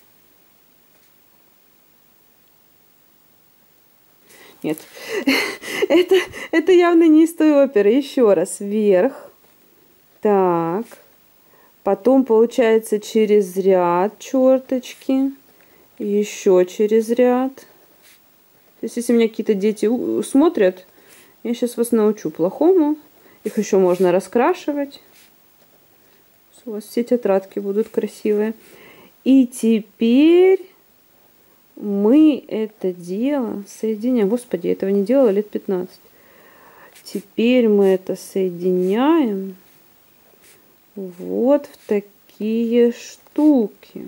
S1: Нет, это, это явно не из той оперы. Еще раз, вверх. Так. Потом получается через ряд черточки. Еще через ряд. То есть, если меня какие-то дети смотрят, я сейчас вас научу плохому. Их еще можно раскрашивать. У вас все тетрадки будут красивые. И теперь... мы это дело соединяем. Господи, я этого не делала лет пятнадцать. Теперь мы это соединяем вот в такие штуки.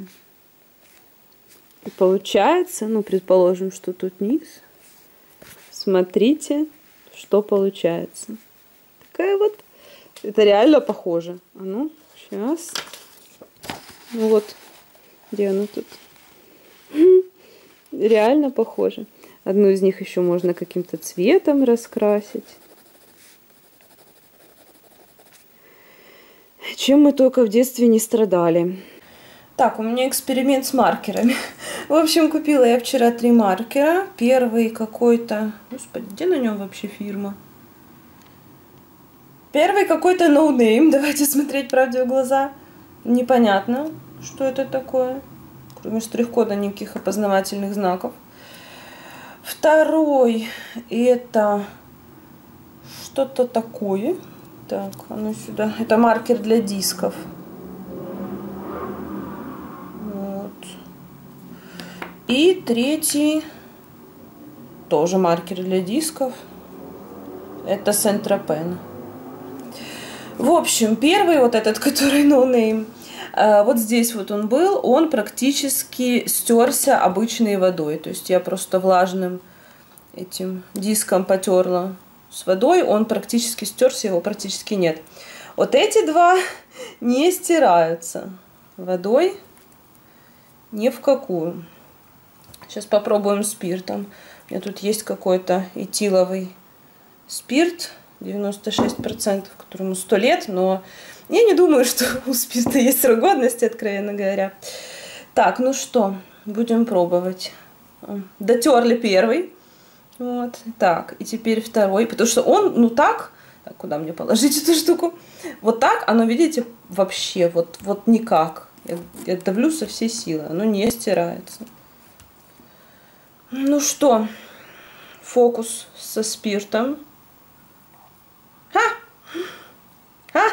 S1: И получается, ну, предположим, что тут низ. Смотрите, что получается. Такая вот. Это реально похоже. А ну, сейчас. Ну вот. Где оно тут? Реально похоже. Одну из них еще можно каким-то цветом раскрасить. Чем мы только в детстве не страдали. Так, у меня эксперимент с маркерами. В общем, купила я вчера три маркера. Первый какой-то... Господи, где на нем вообще фирма? Первый какой-то ноунейм. Давайте смотреть правде в глаза. Непонятно, что это такое. Кроме штрих-кода никаких опознавательных знаков. Второй это что-то такое. Так, а ну сюда. Это маркер для дисков. Вот. И третий тоже маркер для дисков. Это Saint-Tropez. В общем, первый вот этот, который no name, вот здесь вот он был, он практически стерся обычной водой. То есть я просто влажным этим диском потерла с водой, он практически стерся, его практически нет. Вот эти два не стираются водой ни в какую. Сейчас попробуем спиртом. У меня тут есть какой-то этиловый спирт, девяносто шесть процентов, которому сто лет, но я не думаю, что у спирта есть срок годности, откровенно говоря. Так, ну что, будем пробовать. Дотерли первый. Вот, так, и теперь второй, потому что он, ну так, так, куда мне положить эту штуку? Вот так, оно, видите, вообще, вот, вот никак. Я, я давлю со всей силы, оно не стирается. Ну что, фокус со спиртом. Ха! Ха!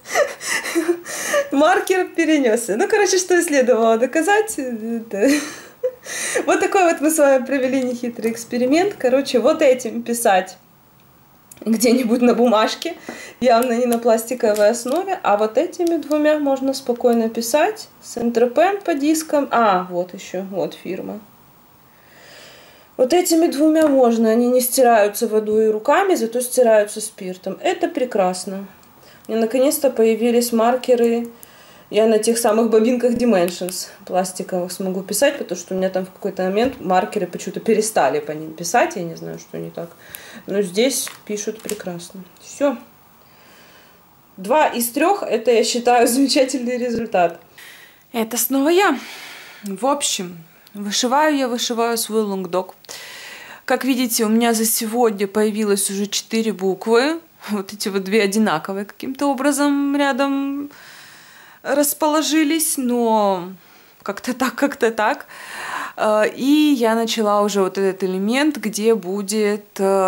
S1: Маркер перенесся. Ну, короче, что следовало доказать? Это... Вот такой вот мы с вами провели нехитрый эксперимент. Короче, вот этим писать где-нибудь на бумажке, явно не на пластиковой основе, а вот этими двумя можно спокойно писать. Saint-Tropez по дискам. А, вот еще, вот фирма. Вот этими двумя можно, они не стираются водой и руками, зато стираются спиртом. Это прекрасно. У меня наконец-то появились маркеры. Я на тех самых бобинках Dimensions пластиковых смогу писать, потому что у меня там в какой-то момент маркеры почему-то перестали по ним писать. Я не знаю, что не так. Но здесь пишут прекрасно. Все. Два из трех, это, я считаю, замечательный результат. Это снова я. В общем, вышиваю я, вышиваю свой лонгдог. Как видите, у меня за сегодня появилось уже четыре буквы. Вот эти вот две одинаковые каким-то образом рядом расположились, но как-то так, как-то так. И я начала уже вот этот элемент, где будет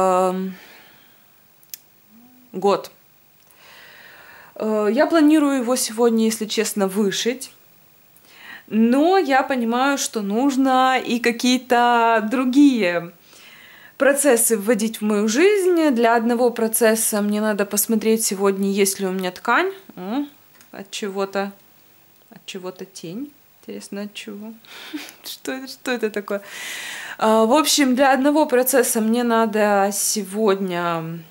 S1: год. Я планирую его сегодня, если честно, вышить. Но я понимаю, что нужно и какие-то другие процессы вводить в мою жизнь. Для одного процесса мне надо посмотреть сегодня, есть ли у меня ткань. От чего-то, от чего-то тень. Интересно, от чего? Что это, что это такое? В общем, для одного процесса мне надо сегодня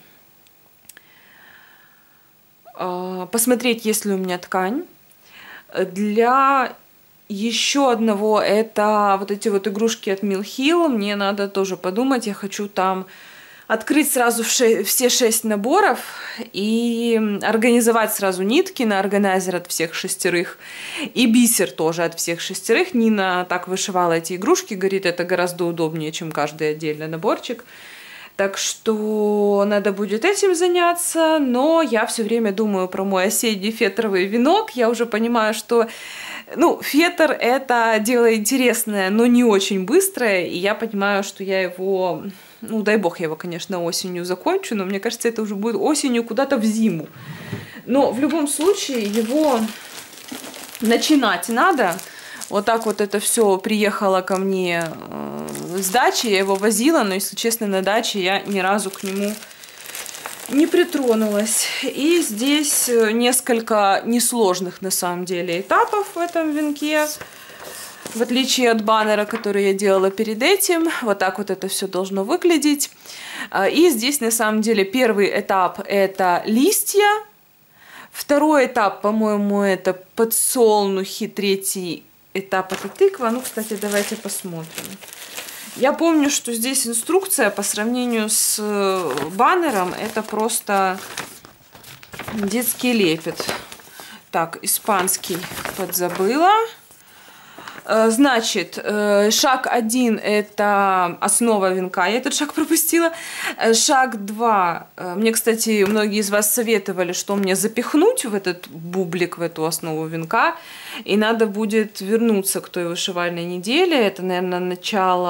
S1: посмотреть, есть ли у меня ткань. Для еще одного это вот эти вот игрушки от Mill Hill. Мне надо тоже подумать. Я хочу там открыть сразу все шесть наборов и организовать сразу нитки на органайзер от всех шестерых и бисер тоже от всех шестерых. Нина так вышивала эти игрушки, говорит, это гораздо удобнее, чем каждый отдельный наборчик. Так что надо будет этим заняться, но я все время думаю про мой осенний фетровый венок. Я уже понимаю, что ну, фетр — это дело интересное, но не очень быстрое, и я понимаю, что я его... Ну, дай бог, я его, конечно, осенью закончу, но мне кажется, это уже будет осенью куда-то в зиму. Но в любом случае его начинать надо. Вот так вот это все приехало ко мне с дачи, я его возила, но, если честно, на даче я ни разу к нему не притронулась. И здесь несколько несложных, на самом деле, этапов в этом венке. В отличие от баннера, который я делала перед этим, вот так вот это все должно выглядеть. И здесь, на самом деле, первый этап — это листья. Второй этап, по-моему, это подсолнухи. Третий этап — это тыква. Ну, кстати, давайте посмотрим. Я помню, что здесь инструкция по сравнению с баннером — это просто детский лепет. Так, испанский подзабыла. Значит, шаг один — это основа венка. Я этот шаг пропустила. Шаг два. Мне, кстати, многие из вас советовали, что мне запихнуть в этот бублик, в эту основу венка. И надо будет вернуться к той вышивальной неделе. Это, наверное, начало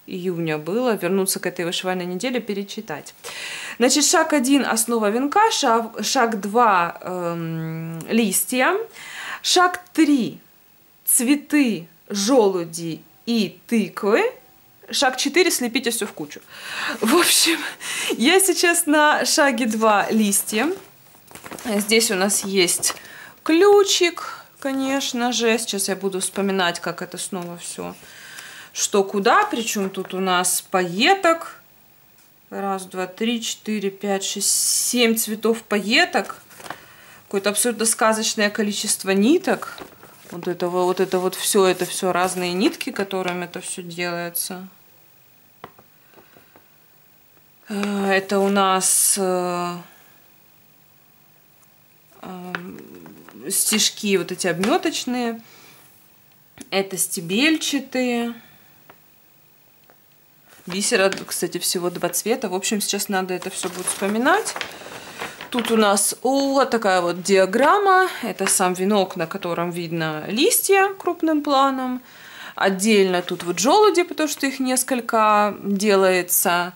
S1: июня было, вернуться к этой вышивальной неделе, перечитать. Значит, шаг один – основа венка, шаг, шаг два эм, – листья, шаг три – цветы, желуди и тыквы, шаг четыре – слепите все в кучу. В общем, я сейчас на шаге два – листья. Здесь у нас есть ключик, конечно же. Сейчас я буду вспоминать, как это снова все, что куда. Причем тут у нас пайеток. Раз, два, три, четыре, пять, шесть, семь цветов пайеток. Какое-то абсолютно сказочное количество ниток. Вот это вот, это вот все, это все разные нитки, которыми это все делается. Это у нас стежки вот эти обметочные. Это стебельчатые. Бисера, кстати, всего два цвета. В общем, сейчас надо это все будет вспоминать. Тут у нас вот такая вот диаграмма. Это сам венок, на котором видно листья крупным планом. Отдельно тут вот желуди, потому что их несколько делается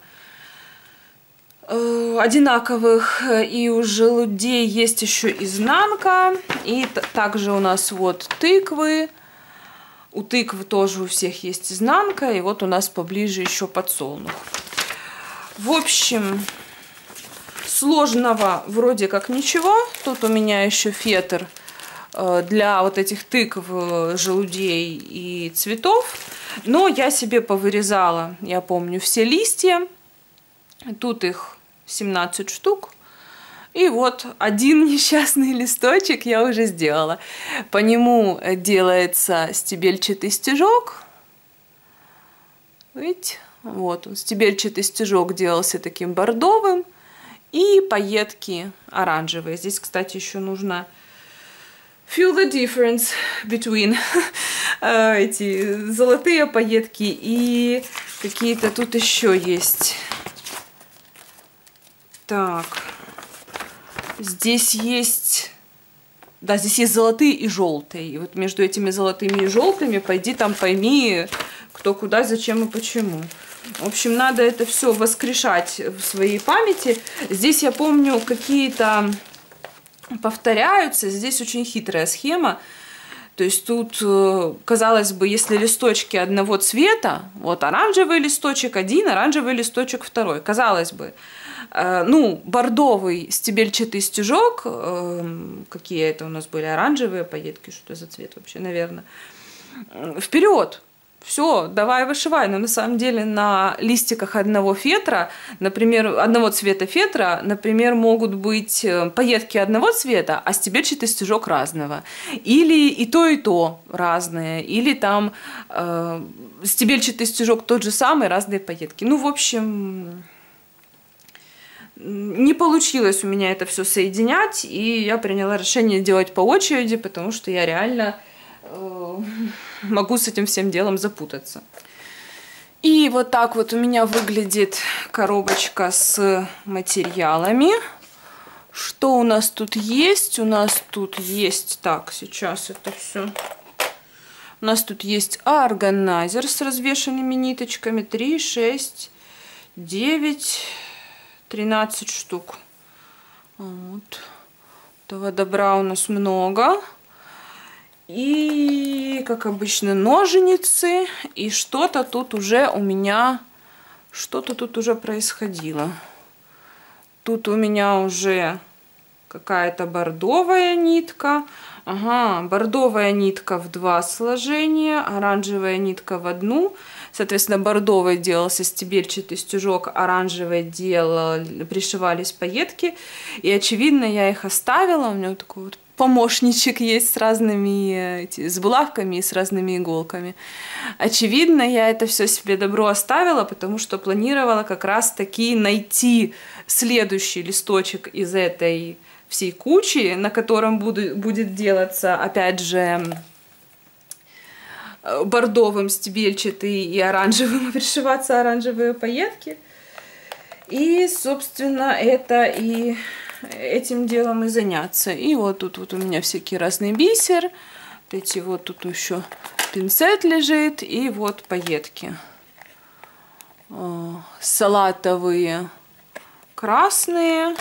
S1: одинаковых. И у желудей есть еще изнанка. И также у нас вот тыквы. У тыквы тоже у всех есть изнанка. И вот у нас поближе еще подсолнух. В общем, сложного вроде как ничего. Тут у меня еще фетр для вот этих тыкв, желудей и цветов. Но я себе повырезала, я помню, все листья. Тут их семнадцать штук. И вот один несчастный листочек я уже сделала. По нему делается стебельчатый стежок. Видите? Вот он, стебельчатый стежок делался таким бордовым. И пайетки оранжевые. Здесь, кстати, еще нужно feel the difference between эти золотые пайетки и какие-то тут еще есть. Так. Здесь есть, да, здесь есть золотые и желтые. И вот между этими золотыми и желтыми пойди там пойми, кто куда, зачем и почему. В общем, надо это все воскрешать в своей памяти. Здесь я помню, какие-то повторяются. Здесь очень хитрая схема. То есть тут, казалось бы, если листочки одного цвета, вот оранжевый листочек один, оранжевый листочек второй. Казалось бы, ну, бордовый стебельчатый стежок, какие это у нас были, оранжевые пайетки, что это за цвет вообще, наверное, вперед, все, давай вышивай. Но на самом деле на листиках одного фетра, например, одного цвета фетра, например, могут быть пайетки одного цвета, а стебельчатый стежок разного. Или и то, и то разное. Или там э, стебельчатый стежок тот же самый, разные пайетки. Ну, в общем, не получилось у меня это все соединять, и я приняла решение делать по очереди, потому что я реально э, могу с этим всем делом запутаться. И вот так вот у меня выглядит коробочка с материалами. Что у нас тут есть? У нас тут есть, так, сейчас это все. У нас тут есть органайзер с развешенными ниточками. три, шесть, девять, тринадцать штук. Вот. Этого добра у нас много. И, как обычно, ножницы. И что-то тут уже у меня... Что-то тут уже происходило. Тут у меня уже какая-то бордовая нитка. Ага, бордовая нитка в два сложения, оранжевая нитка в одну. Соответственно, бордовый делался стебельчатый стежок, оранжевый делал, пришивались пайетки. И, очевидно, я их оставила. У меня вот такой вот помощничек есть с разными, эти, с булавками и с разными иголками. Очевидно, я это все себе добро оставила, потому что планировала как раз-таки найти следующий листочек из этой всей кучи, на котором буду, будет делаться, опять же, бордовым стебельчатый и оранжевым пришиваться оранжевые пайетки. И, собственно, это и этим делом и заняться. И вот тут вот у меня всякий разный бисер. Вот эти вот тут еще пинцет лежит. И вот пайетки. салатовые красные,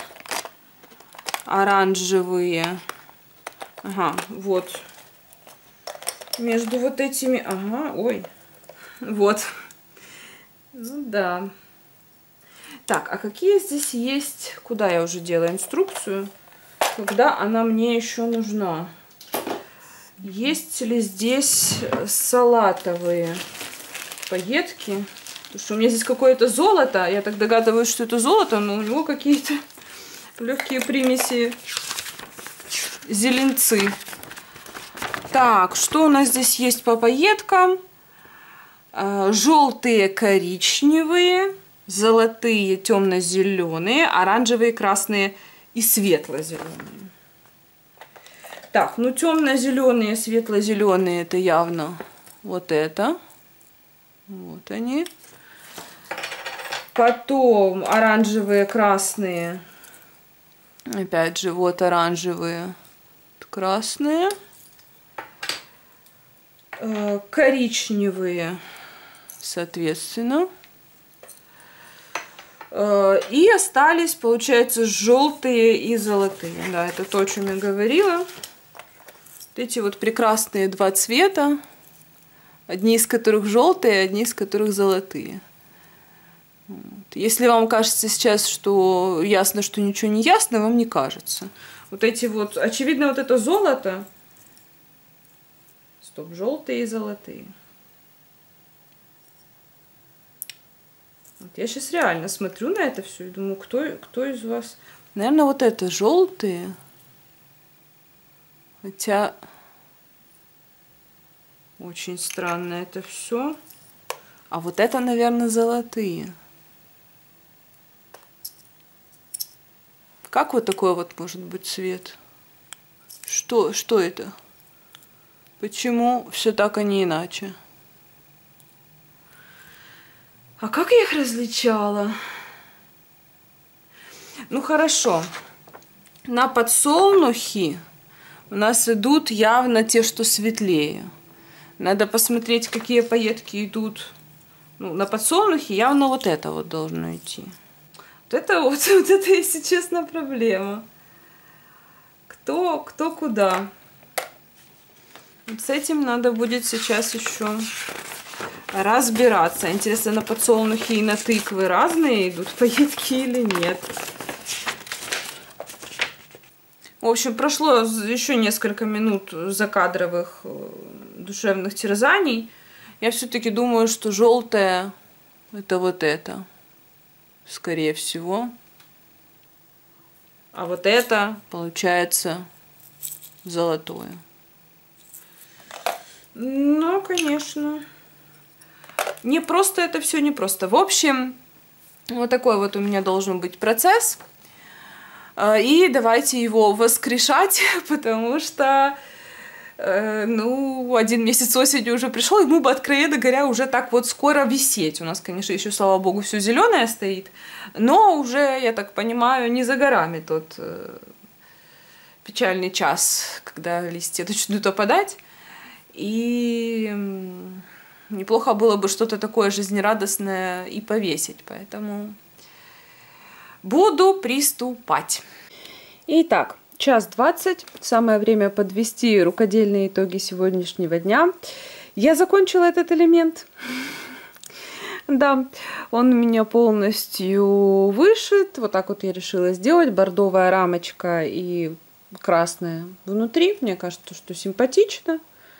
S1: оранжевые. Ага, вот. Между вот этими... Ага, ой. Вот. Ну да. Так, а какие здесь есть... Куда я уже делаю инструкцию? Когда она мне еще нужна? Есть ли здесь салатовые пайетки? Потому что у меня здесь какое-то золото. Я так догадываюсь, что это золото, но у него какие-то легкие примеси зеленцы. Так, что у нас здесь есть по пайеткам? Желтые, коричневые, золотые, темно-зеленые, оранжевые, красные и светло-зеленые. Так, ну темно-зеленые, светло-зеленые это явно вот это. Вот они. Потом оранжевые, красные. Опять же, вот оранжевые, красные. Коричневые, соответственно. И остались, получается, желтые и золотые. Да, это то, о чем я говорила. Вот эти вот прекрасные два цвета. Одни из которых желтые, одни из которых золотые. Вот. Если вам кажется сейчас, что ясно, что ничего не ясно, вам не кажется. Вот эти вот, очевидно, вот это золото. Стоп, желтые и золотые. Вот я сейчас реально смотрю на это все и думаю, кто, кто из вас... Наверное, вот это желтые. Хотя... Очень странно это все. А вот это, наверное, золотые. Как вот такой вот может быть цвет? Что, что это? Почему все так, а не иначе? А как я их различала? Ну хорошо. На подсолнухи у нас идут явно те, что светлее. Надо посмотреть, какие пайетки идут. Ну, на подсолнухи явно вот это вот должно идти. Вот это вот, вот это, если честно, проблема. Кто, кто куда. Вот с этим надо будет сейчас еще разбираться. Интересно, на подсолнухи и на тыквы разные идут пайетки или нет. В общем, прошло еще несколько минут закадровых душевных терзаний. Я все-таки думаю, что желтое это вот это, скорее всего. А вот это получается золотое. Ну, конечно. Не просто это все, не просто. В общем, вот такой вот у меня должен быть процесс. И давайте его воскрешать, потому что, э, ну, один месяц осени уже пришел, и мы бы, откровенно говоря, уже так вот скоро висеть. У нас, конечно, еще, слава богу, все зеленое стоит, но уже, я так понимаю, не за горами тот э, печальный час, когда листья начнут опадать. И э, неплохо было бы что-то такое жизнерадостное и повесить, поэтому... Буду приступать. Итак, час двадцать. Самое время подвести рукодельные итоги сегодняшнего дня. Я закончила этот элемент. Да, он у меня полностью вышит. Вот так вот я решила сделать. Бордовая рамочка и красная внутри. Мне кажется, что симпатично.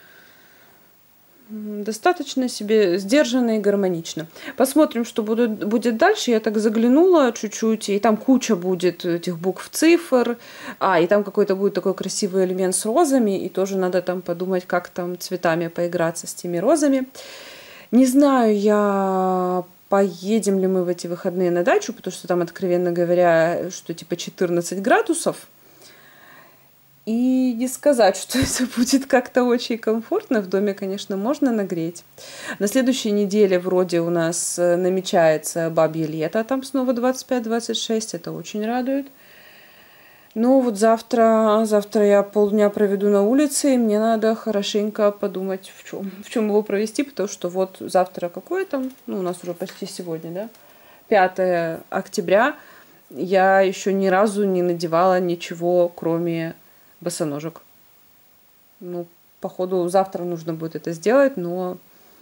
S1: Достаточно себе сдержанно и гармонично. Посмотрим, что будет, будет дальше. Я так заглянула чуть-чуть, и там куча будет этих букв, цифр. А, и там какой-то будет такой красивый элемент с розами, и тоже надо там подумать, как там цветами поиграться с теми розами. Не знаю я, поедем ли мы в эти выходные на дачу, потому что там, откровенно говоря, что типа четырнадцать градусов. И не сказать, что это будет как-то очень комфортно. В доме, конечно, можно нагреть. На следующей неделе вроде у нас намечается бабье лето. Там снова двадцать пять — двадцать шесть. Это очень радует. Ну вот завтра, завтра я полдня проведу на улице, и мне надо хорошенько подумать, в чем, в чем его провести, потому что вот завтра какое там, ну у нас уже почти сегодня, да, пятое октября, я еще ни разу не надевала ничего, кроме босоножек. Ну, походу, завтра нужно будет это сделать, но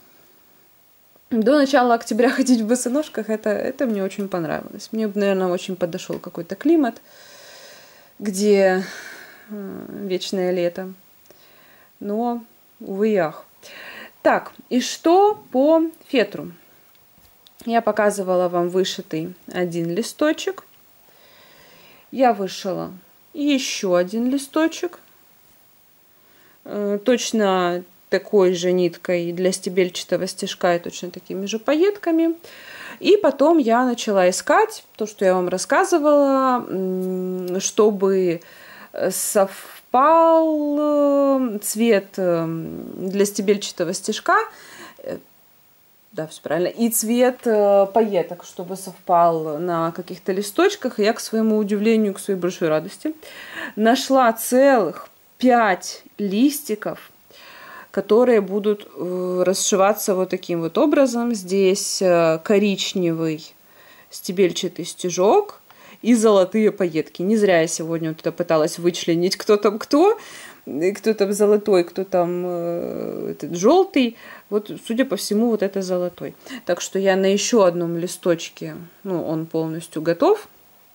S1: до начала октября ходить в босоножках, это, это мне очень понравилось. Мне, наверное, очень подошел какой-то климат, где э, вечное лето. Но, увы и ах. Так, и что по фетру? Я показывала вам вышитый один листочек. Я вышила еще один листочек. Э, точно такой же ниткой для стебельчатого стежка и точно такими же пайетками. И потом я начала искать то, что я вам рассказывала, чтобы совпал цвет для стебельчатого стежка, да, все правильно, и цвет пайеток, чтобы совпал на каких-то листочках. И я, к своему удивлению, к своей большой радости, нашла целых пять листиков, которые будут расшиваться вот таким вот образом. Здесь коричневый стебельчатый стежок и золотые пайетки. Не зря я сегодня вот это пыталась вычленить, кто там кто. Кто там золотой, кто там э, этот желтый. Вот, судя по всему, вот это золотой. Так что я на еще одном листочке, ну, он полностью готов.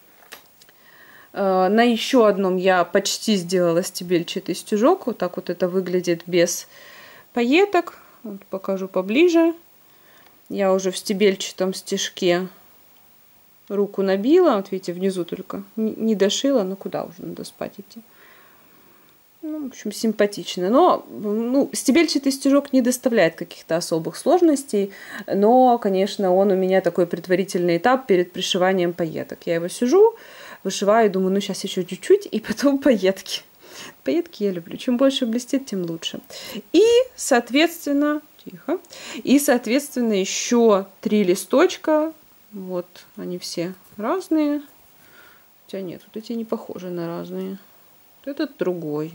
S1: Э, на еще одном я почти сделала стебельчатый стежок. Вот так вот это выглядит без пайеток. Вот покажу поближе. Я уже в стебельчатом стежке руку набила. Вот видите, внизу только не дошила. Ну, куда уже надо спать идти. Ну, в общем, симпатично. Но ну, стебельчатый стежок не доставляет каких-то особых сложностей. Но, конечно, он у меня такой предварительный этап перед пришиванием пайеток. Я его сижу, вышиваю, думаю, ну, сейчас еще чуть-чуть, и потом пайетки. Пайетки я люблю. Чем больше блестит, тем лучше. И, соответственно, тихо. И, соответственно, еще три листочка. Вот они все разные. Хотя нет, вот эти не похожи на разные. Вот этот другой.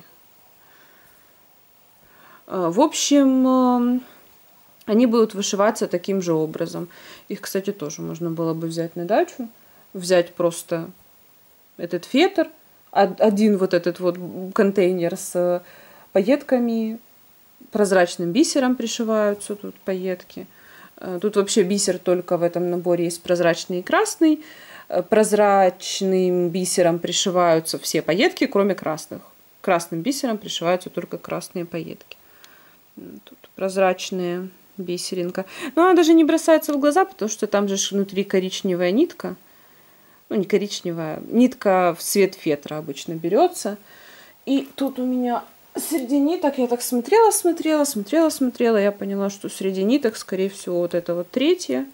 S1: В общем, они будут вышиваться таким же образом. Их, кстати, тоже можно было бы взять на дачу. Взять просто этот фетр. Один вот этот вот контейнер с пайетками. Прозрачным бисером пришиваются тут пайетки. Тут вообще бисер только в этом наборе есть прозрачный и красный. Прозрачным бисером пришиваются все пайетки, кроме красных. Красным бисером пришиваются только красные пайетки. Тут прозрачная бисеринка. Но она даже не бросается в глаза, потому что там же внутри коричневая нитка. Ну, не коричневая. Нитка в цвет фетра обычно берется. И тут у меня среди ниток, я так смотрела, смотрела, смотрела, смотрела. Я поняла, что среди ниток, скорее всего, вот это вот третье.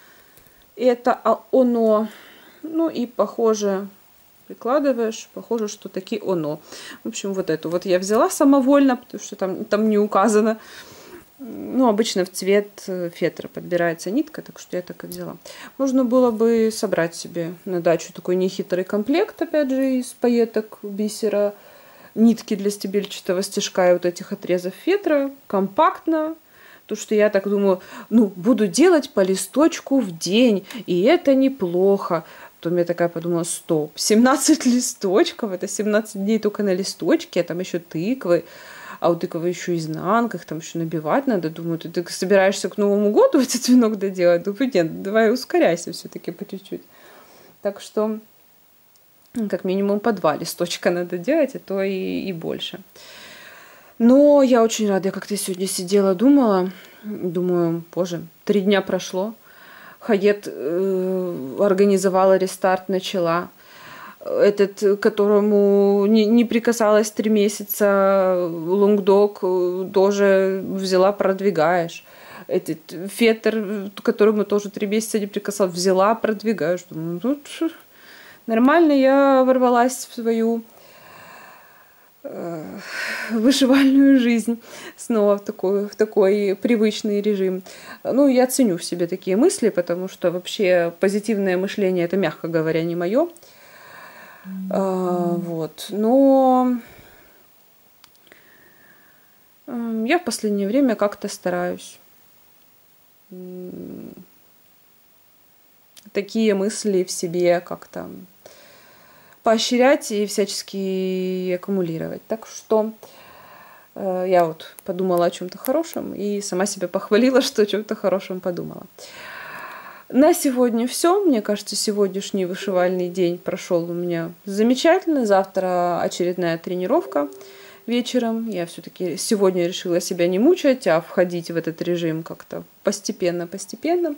S1: Это оно. Ну и похоже, прикладываешь, похоже, что таки оно. В общем, вот эту вот я взяла самовольно, потому что там, там не указано. Ну, обычно в цвет фетра подбирается нитка, так что я так и взяла. Можно было бы собрать себе на дачу такой нехитрый комплект, опять же, из пайеток, бисера, нитки для стебельчатого стежка и вот этих отрезов фетра. Компактно. То, что я так думаю, ну, буду делать по листочку в день, и это неплохо. Потом я такая подумала, стоп, семнадцать листочков, это семнадцать дней только на листочке, а там еще тыквы, а у тыквы еще изнанка, их там еще набивать надо. Думаю, ты, ты собираешься к Новому году этот венок доделать? Думаю, нет, давай ускоряйся все-таки по чуть-чуть. Так что, как минимум, по два листочка надо делать, а то и, и больше. Но я очень рада, я как-то сегодня сидела, думала, думаю, боже, три дня прошло. Хайет э, организовала рестарт, начала. Этот, которому не, не прикасалась три месяца, лонгдог, тоже взяла, продвигаешь. Этот фетр, которому тоже три месяца не прикасалась, взяла, продвигаешь. Думаю, ну, нормально, я ворвалась в свою э, вышивальную жизнь снова в такой, в такой привычный режим. Ну, я ценю в себе такие мысли, потому что вообще позитивное мышление, это, мягко говоря, не мое. А, вот. Но я в последнее время как-то стараюсь такие мысли в себе как-то поощрять и всячески аккумулировать. Так что э, я вот подумала о чем-то хорошем и сама себя похвалила, что о чем-то хорошем подумала. На сегодня все. Мне кажется, сегодняшний вышивальный день прошел у меня замечательно. Завтра очередная тренировка вечером. Я все-таки сегодня решила себя не мучать, а входить в этот режим как-то постепенно-постепенно.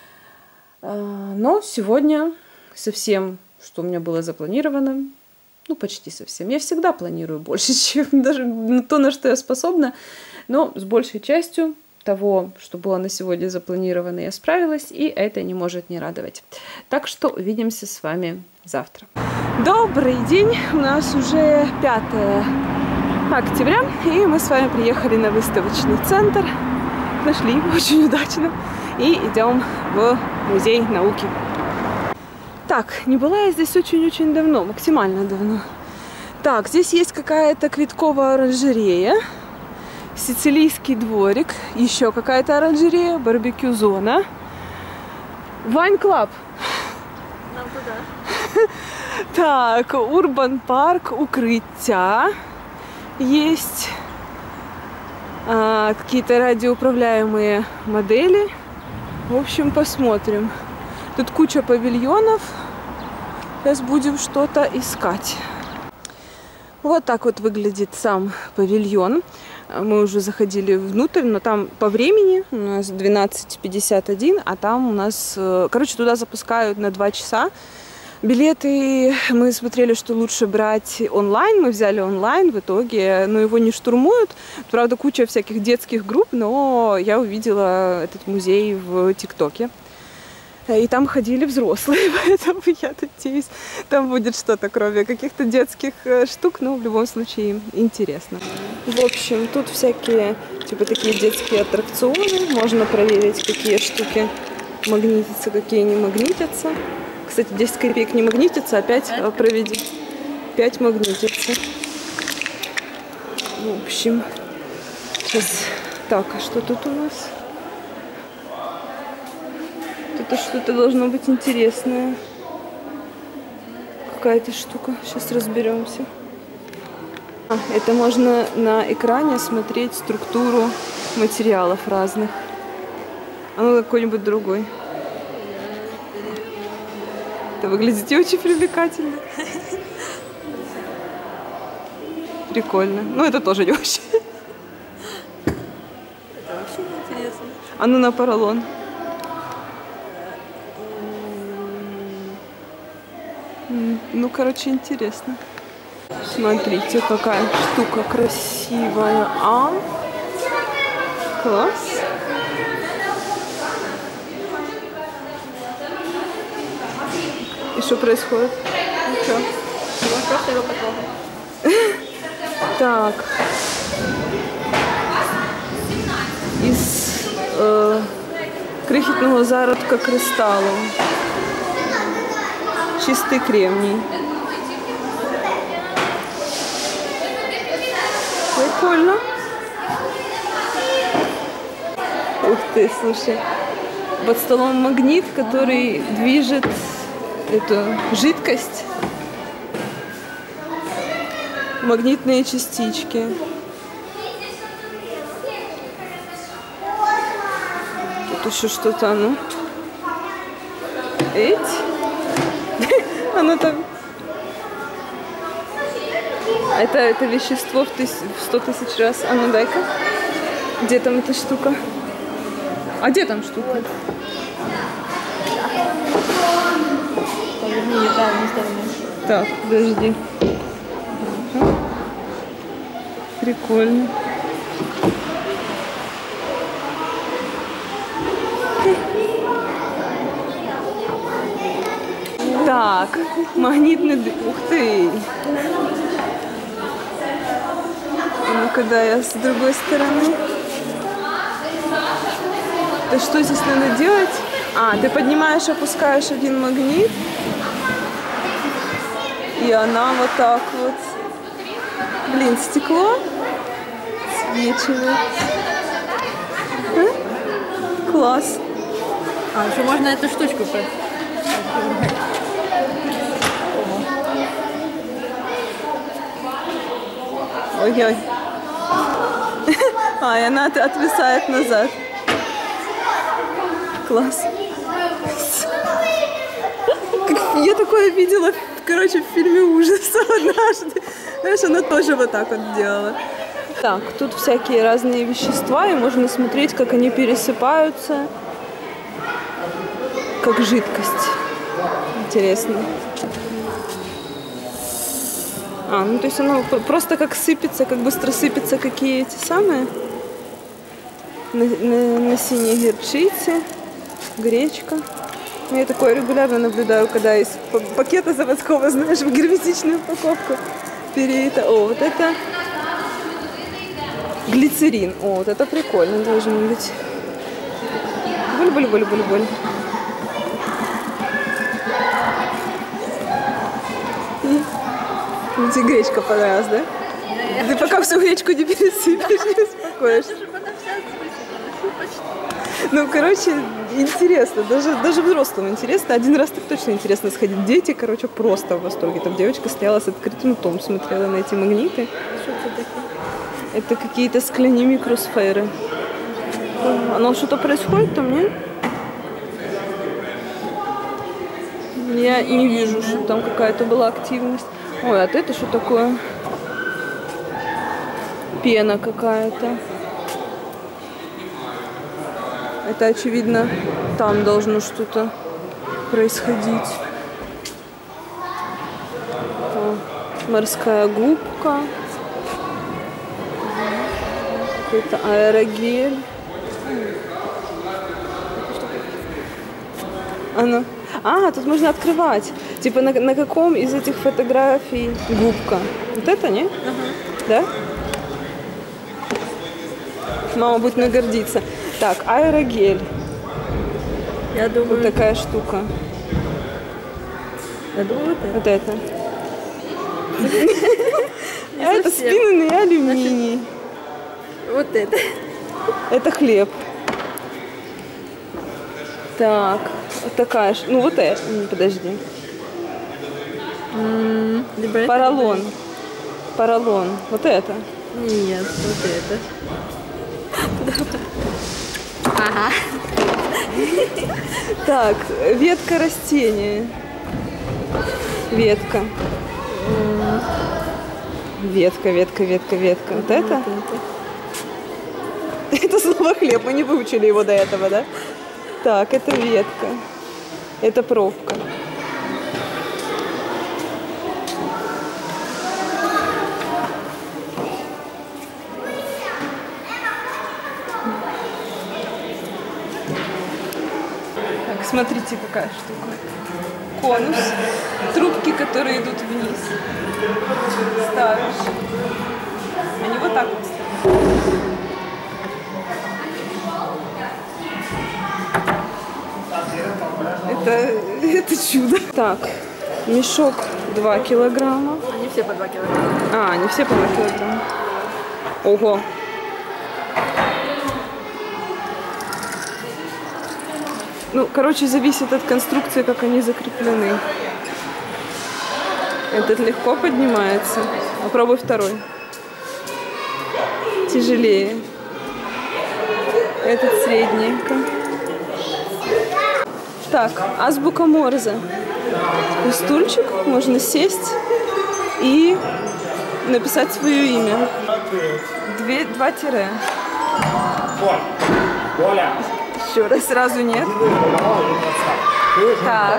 S1: Но сегодня совсем, что у меня было запланировано, ну, почти совсем. Я всегда планирую больше, чем даже то, на что я способна, но с большей частью того, что было на сегодня запланировано, я справилась, и это не может не радовать. Так что увидимся с вами завтра. Добрый день! У нас уже пятое октября, и мы с вами приехали на выставочный центр. Нашли очень удачно. И идем в музей науки. Так, не была я здесь очень-очень давно, максимально давно. Так, здесь есть какая-то квитковая оранжерея, сицилийский дворик, еще какая-то оранжерея, барбекю-зона, вайн-клаб.
S2: Нам туда.
S1: Так, урбан-парк, укрытия есть, а, какие-то радиоуправляемые модели. В общем, посмотрим. Тут куча павильонов. Сейчас будем что-то искать. Вот так вот выглядит сам павильон. Мы уже заходили внутрь, но там по времени у нас двенадцать пятьдесят один, а там у нас... Короче, туда запускают на два часа. Билеты мы смотрели, что лучше брать онлайн. Мы взяли онлайн в итоге, но его не штурмуют. Правда, куча всяких детских групп, но я увидела этот музей в ТикТоке. И там ходили взрослые, поэтому я надеюсь, там будет что-то, кроме каких-то детских штук, но в любом случае интересно. В общем, тут всякие, типа, такие детские аттракционы. Можно проверить, какие штуки магнитятся, какие не магнитятся. Кстати, десять копеек не магнитится, а пять проведи. пять магнитится. В общем, сейчас... Так, а что тут у нас? Тут что-то должно быть интересное. Какая-то штука. Сейчас разберемся. А, это можно на экране смотреть структуру материалов разных. А ну какой-нибудь другой. Это выглядит очень привлекательно. Прикольно. Ну, это тоже не очень.
S2: Это вообще интересно.
S1: А ну на поролон. Ну, короче, интересно. Смотрите, какая штука красивая. А? Класс. И что происходит? Ничего.
S2: Просто его потрогать.
S1: Так. Из э, крихітного зародка кристаллу. Чистый кремний. Прикольно. Ух ты, слушай. Под столом магнит, который движет эту жидкость. Магнитные частички. Тут еще что-то, ну. Эть. Оно там... Это, это вещество в, тыс... в сто тысяч раз. А ну дай-ка. Где там эта штука? А где там штука? Так, подожди. Прикольно. Так, магнитный... Ух ты! Ну-ка, да, я с другой стороны. Да что здесь надо делать? А, ты поднимаешь, опускаешь один магнит. И она вот так вот. Блин, стекло свечивает. А? Класс.
S2: А, еще можно эту штучку под...
S1: Ой-ой. А, и она от- отвисает назад. Класс. Я такое видела, короче, в фильме ужасов однажды. Знаешь, она тоже вот так вот делала. Так, тут всякие разные вещества, и можно смотреть, как они пересыпаются, как жидкость. Интересно. А, ну то есть оно просто как сыпется, как быстро сыпется, какие эти самые на, на, насіння гірчиці, гречка. Я такое регулярно наблюдаю, когда из пакета заводского, знаешь, в герметичную упаковку перейти. О, вот это глицерин. О, вот это прикольно должно быть. Буль-буль-буль-буль-буль. Тебе гречка понравилась, да? Ты пока всю гречку не пересыпешь, не успокоишься. Ну, короче, интересно. Даже, даже взрослым интересно. Один раз так точно интересно сходить. Дети, короче, просто в восторге. Там девочка стояла с открытым ртом, смотрела на эти магниты.
S2: Что это такое?
S1: Это какие-то скляные микросферы. Оно что-то происходит там, нет? Я не вижу, что там какая-то была активность. Ой, а это что такое? Пена какая-то. Это, очевидно, там должно что-то происходить. О, морская губка. Какой-то аэрогель. Оно... А, тут можно открывать. Типа на, на каком из этих фотографий губка? Вот это, не?
S2: Ага.
S1: Да? Мама будет мной гордиться. Так, аэрогель.
S2: Я думаю...
S1: Вот такая штука.
S2: Я думаю, вот это.
S1: Вот это. А это спинанный алюминий.
S2: Вот это.
S1: Это хлеб. Так, вот такая ж. Ну вот это. Подожди.
S2: Либо это,
S1: Поролон. Поролон. Вот это.
S2: либо- Нет, вот это. Ага.
S1: Так, ветка растения. Ветка. Ветка, ветка, ветка, ветка. Вот это? Это слово хлеб. Мы не выучили его до этого, да? Так, это ветка. Это пробка. Так, смотрите, какая штука. Конус. Трубки, которые идут вниз. Ставишь. Они вот так вот стоят. Это, это чудо. Так, мешок два килограмма.
S2: Они все по два килограмма.
S1: А, они все по два килограмма. Ого. Ну, короче, зависит от конструкции, как они закреплены. Этот легко поднимается. Попробуй второй. Тяжелее. Этот средненько. Так, азбука Морзе. Такой стульчик, можно сесть и написать свое имя. Две, два тире. Еще раз, сразу нет. Так.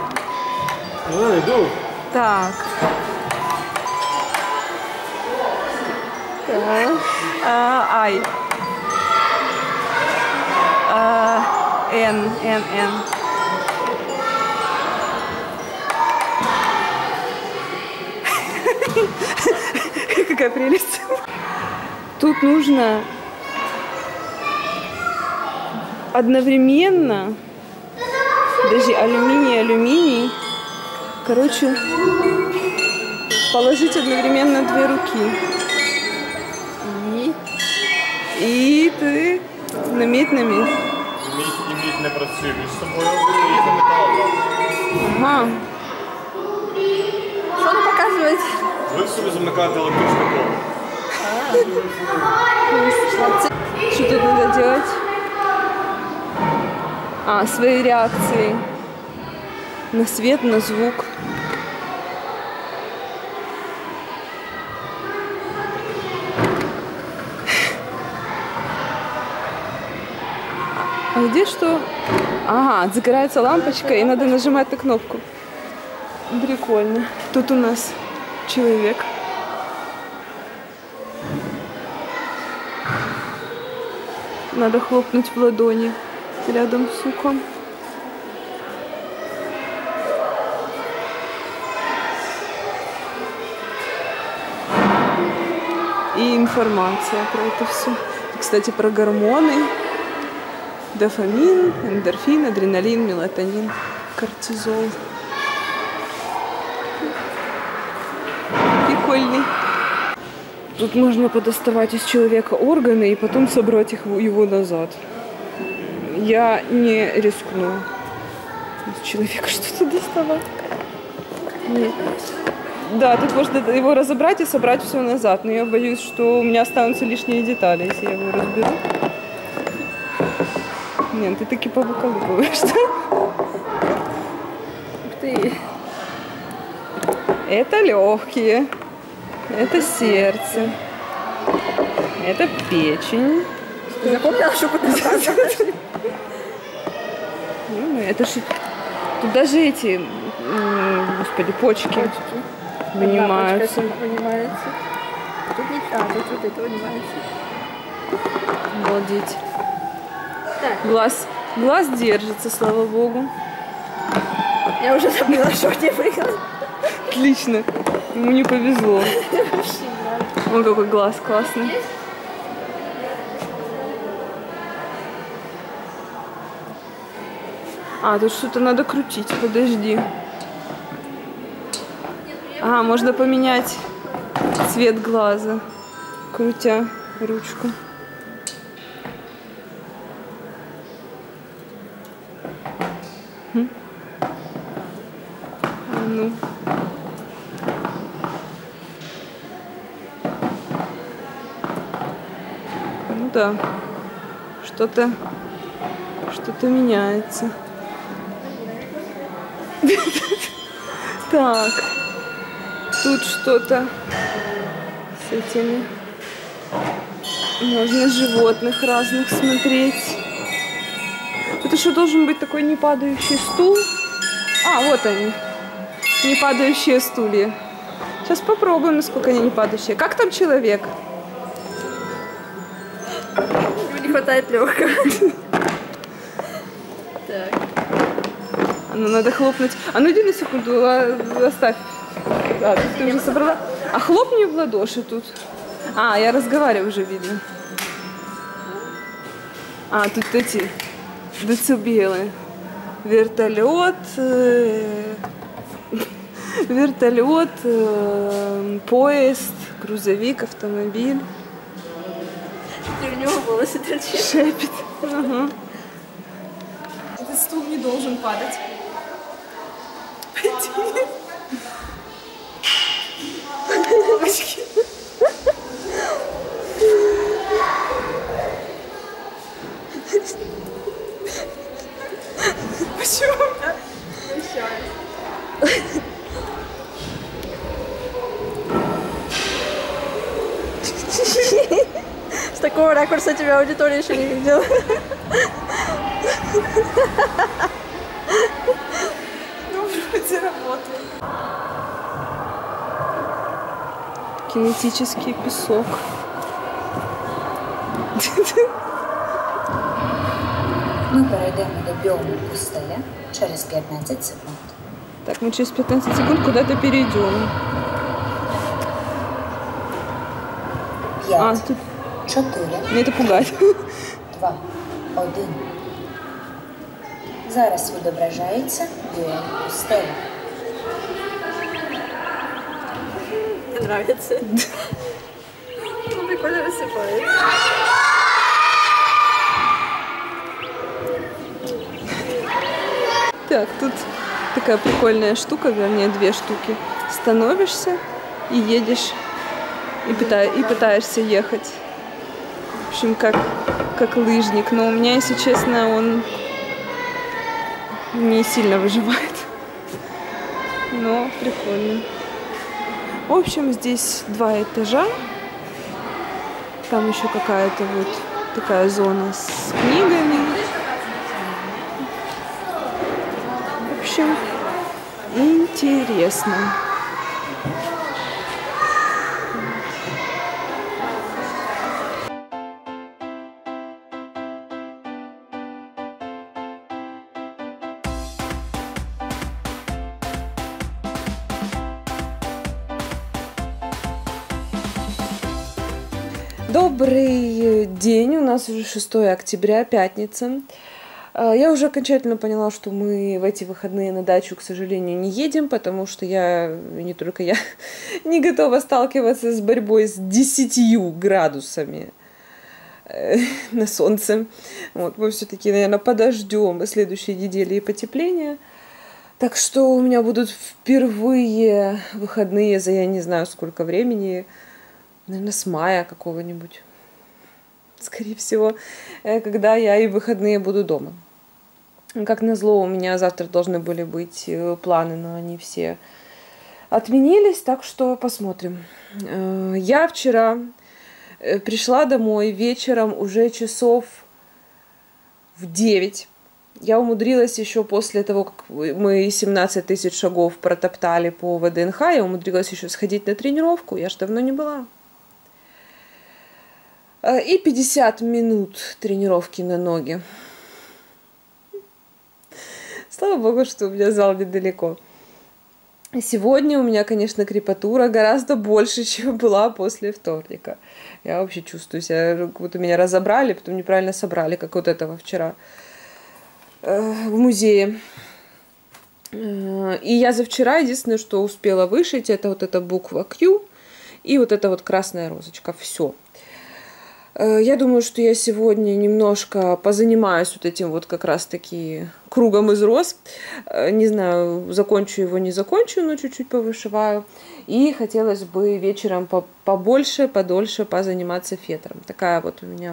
S1: Так. Так. А, ай. А, Н, Н, Н. Какая прелесть. Тут нужно одновременно, подожди, алюминий, алюминий, Короче, положить одновременно две руки.
S2: И...
S1: І ти на мідь, на мідь.
S3: Мідь і мідь не працює між собою, і заметало.
S1: Ага.
S2: Что она показывает?
S3: Ви собі замикаєте електричне поле.
S1: Что тут надо делать? А, свои реакции. На свет, на звук. А где что? Ага, загорается лампочка и надо нажимать на кнопку. Прикольно. Тут у нас человек. Надо хлопнуть в ладони рядом с ухом. И информация про это все. Кстати, про гормоны. Дофамин, эндорфин, адреналин, мелатонин, кортизол. Прикольный. Тут можно подоставать из человека органы и потом собрать их его назад. Я не рискну из человека что-то доставать. Нет. Да, тут можно его разобрать и собрать все назад. Но я боюсь, что у меня останутся лишние детали, если я его разберу. Нет, ты таки повыколупываешь, да?
S2: Ух ты.
S1: Это легкие, это сердце, это печень.
S2: Ты запомнила, что куда показывать?
S1: Ну, это же... Тут даже эти, господи, почки, почки. Вынимаются.
S2: Вынимается. Тут не так, тут вот это вынимается.
S1: Обалдеть.
S2: Так.
S1: Глаз, глаз держится, слава богу.
S2: Я уже забыла, что где выиграл.
S1: Отлично. Ему не повезло. Вон какой глаз классный. А, тут что-то надо крутить, подожди. А, можно поменять цвет глаза, крутя ручку. Хм. А ну. Ну да, что-то, что-то меняется. Так, тут что-то с этими. Можно животных разных смотреть. Это что, должен быть такой не падающий стул? А, вот они. Не падающие стулья. Сейчас попробуем, насколько они не падающие. Как там человек?
S2: Ему не хватает легкого. Так.
S1: Ну, надо хлопнуть. А ну иди на секунду, оставь. А, ты уже собрала. А хлопни в ладоши тут. А, я разговариваю уже, видно. А, тут эти децибелы. Вертолет, э, вертолет, э, поезд, грузовик, автомобиль.
S2: И у него волосы торчат.
S1: Шепет. Ага. Этот стул не должен падать. Мамочки. Почему?
S2: С такого ракурса тебя аудитория еще не видела.
S1: Ну, вроде работает. Кинетический песок.
S4: Ми перейдемо до біому пустеля через п'ятнадцять секунд.
S1: Так, мы через пятнадцать секунд куда-то перейдем. А,
S4: П'ять,
S1: тут
S4: чотири,
S1: мне это пугает.
S4: два, один. Зараз відображається біом пустеля.
S2: нравится. Ну, прикольно рассыпается.
S1: Так, тут такая прикольная штука, вернее, две штуки. Становишься и едешь, и, пыта... и пытаешься ехать. В общем, как, как лыжник. Но у меня, если честно, он не сильно выживает. Но прикольно. В общем, здесь два этажа. Там еще какая-то вот такая зона с книгами. В общем, интересно. Добрый день, у нас уже шестое октября, пятница. Я уже окончательно поняла, что мы в эти выходные на дачу, к сожалению, не едем, потому что я, не только я, не готова сталкиваться с борьбой с десятью градусами на солнце. Вот, мы все-таки, наверное, подождем следующей недели и потепления. Так что у меня будут впервые выходные за я не знаю сколько времени. Наверное, с мая какого-нибудь. Скорее всего, когда я и в выходные буду дома. Как назло, у меня завтра должны были быть планы, но они все отменились, так что посмотрим. Я вчера пришла домой вечером уже часов в девять. Я умудрилась еще после того, как мы семнадцать тысяч шагов протоптали по ВДНХ, я умудрилась еще сходить на тренировку, я ж давно не была. И пятьдесят минут тренировки на ноги. Слава богу, что у меня зал недалеко. Сегодня у меня, конечно, крепатура гораздо больше, чем была после вторника. Я вообще чувствую себя, как будто меня разобрали, потом неправильно собрали, как вот этого вчера в музее. И я за вчера единственное, что успела вышить, это вот эта буква Q и вот эта вот красная розочка. Все. Я думаю, что я сегодня немножко позанимаюсь вот этим вот как раз-таки кругом из роз. Не знаю, закончу его, не закончу, но чуть-чуть повышиваю. И хотелось бы вечером побольше, подольше позаниматься фетром. Такая вот у меня...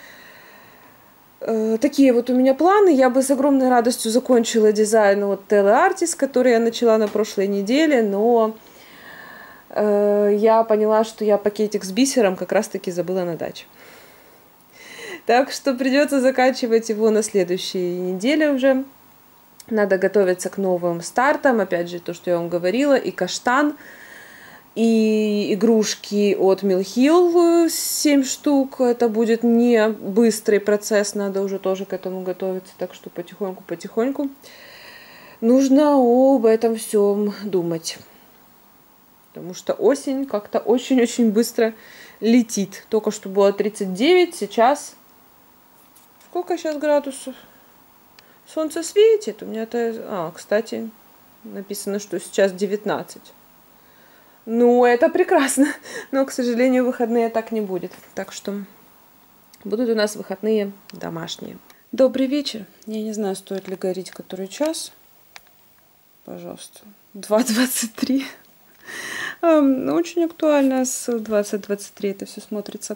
S1: Такие вот у меня планы. Я бы с огромной радостью закончила дизайн вот Teleartist, который я начала на прошлой неделе, но э, я поняла, что я пакетик с бисером как раз-таки забыла на даче. Так что придется заканчивать его на следующей неделе уже. Надо готовиться к новым стартам. Опять же, то, что я вам говорила, и каштан, и игрушки от Mill Hill семь штук. Это будет не быстрый процесс, надо уже тоже к этому готовиться. Так что потихоньку-потихоньку нужно об этом всем думать. Потому что осень как-то очень-очень быстро летит. Только что было тридцать девять, сейчас... Сколько сейчас градусов? Солнце светит. У меня это... А, кстати, написано, что сейчас девятнадцать. Ну, это прекрасно. Но, к сожалению, выходные так не будет. Так что будут у нас выходные домашние. Добрый вечер. Я не знаю, стоит ли говорить, который час. Пожалуйста. два двадцать три. Очень актуально с двадцать двадцать три это все смотрится.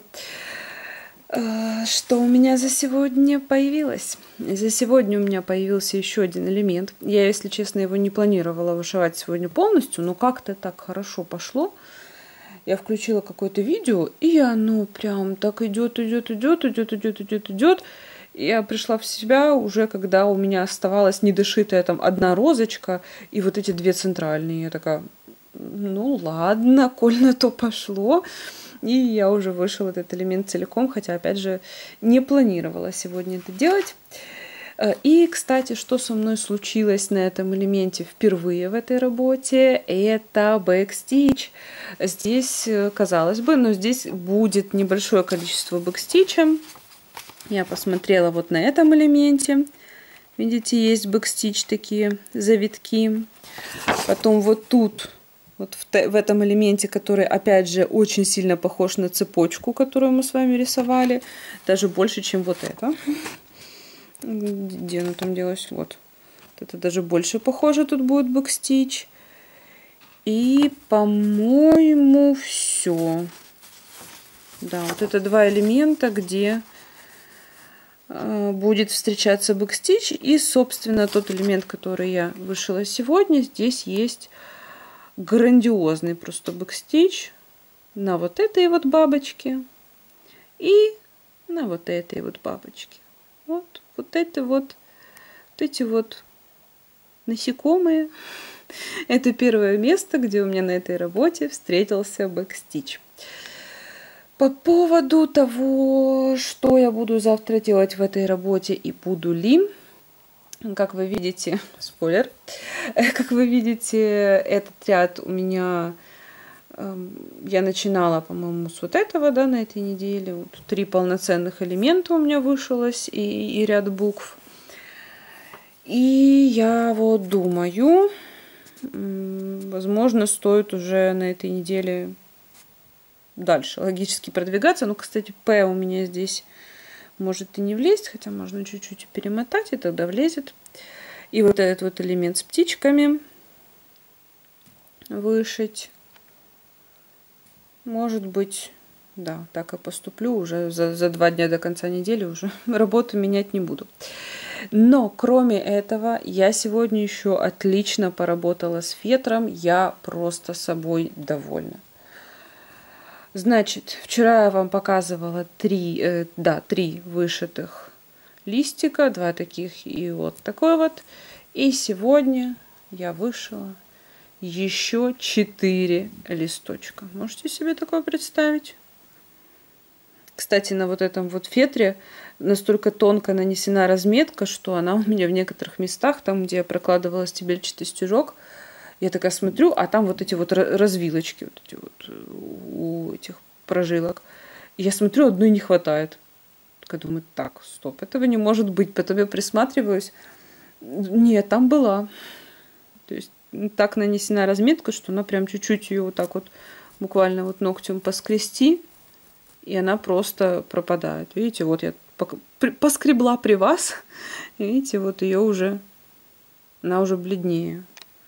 S1: Что у меня за сегодня появилось? За сегодня у меня появился еще один элемент. Я, если честно, его не планировала вышивать сегодня полностью, но как-то так хорошо пошло. Я включила какое-то видео, и оно прям так идет, идет, идет, идет, идет, идет, идет. Я пришла в себя уже, когда у меня оставалась недошитая там одна розочка и вот эти две центральные. Я такая, ну ладно, коль на то пошло. И я уже вышила этот элемент целиком, хотя, опять же, не планировала сегодня это делать. И, кстати, что со мной случилось на этом элементе впервые в этой работе, это бэкстич. Здесь, казалось бы, но здесь будет небольшое количество бэкстича. Я посмотрела вот на этом элементе. Видите, есть бэкстич, такие завитки. Потом вот тут вот в, те, в этом элементе, который, опять же, очень сильно похож на цепочку, которую мы с вами рисовали, даже больше, чем вот это. Где оно там делось? Вот. Это даже больше похоже, тут будет бэкстич. И, по-моему, все. Да, вот это два элемента, где э, будет встречаться бэкстич. И, собственно, тот элемент, который я вышила сегодня, здесь есть грандиозный просто бэкстич на вот этой вот бабочке и на вот этой вот бабочке. Вот, вот это вот, вот эти вот насекомые. Это первое место, где у меня на этой работе встретился бэкстич. По поводу того, что я буду завтра делать в этой работе и буду ли, как вы видите, спойлер, как вы видите, этот ряд у меня, э, я начинала, по-моему, с вот этого, да, на этой неделе. Вот три полноценных элемента у меня вышилось и, и ряд букв. И я вот думаю, возможно, стоит уже на этой неделе дальше логически продвигаться. Ну, кстати, П у меня здесь может и не влезть, хотя можно чуть-чуть перемотать, и тогда влезет. И вот этот вот элемент с птичками вышить. Может быть, да, так и поступлю. Уже за, за два дня до конца недели уже работу менять не буду. Но кроме этого, я сегодня еще отлично поработала с фетром. Я просто собой довольна. Значит, вчера я вам показывала три, э, да, три вышитых листика, два таких и вот такой вот. И сегодня я вышила еще четыре листочка. Можете себе такое представить? Кстати, на вот этом вот фетре настолько тонко нанесена разметка, что она у меня в некоторых местах, там, где я прокладывала стебельчатый стежок, я такая смотрю, а там вот эти вот развилочки, вот эти вот у этих прожилок. И я смотрю, одной не хватает. Я думаю, так, стоп, этого не может быть. Потом я присматриваюсь. Нет, там была. То есть так нанесена разметка, что она прям чуть-чуть ее вот так вот буквально вот ногтем поскрести, и она просто пропадает. Видите, вот я поскребла при вас. Видите, вот ее уже, она уже бледнее.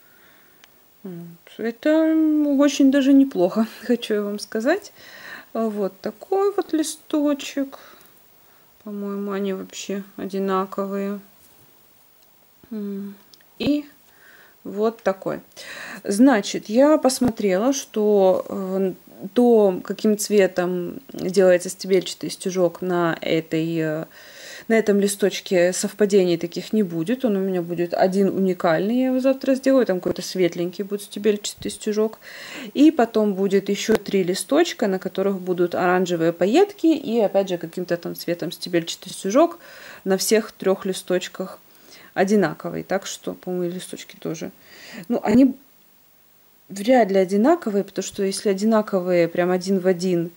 S1: Это очень даже неплохо, хочу я вам сказать. Вот такой вот листочек. По-моему, они вообще одинаковые. И вот такой. Значит, я посмотрела, что то, каким цветом делается стебельчатый стежок на этой... На этом листочке совпадений таких не будет. Он у меня будет один уникальный. Я его завтра сделаю. Там какой-то светленький будет стебельчатый стежок. И потом будет еще три листочка, на которых будут оранжевые пайетки. И опять же каким-то там цветом стебельчатый стежок. На всех трех листочках одинаковый. Так что, по-моему, листочки тоже. Ну, они вряд ли одинаковые, потому что если одинаковые прям один в один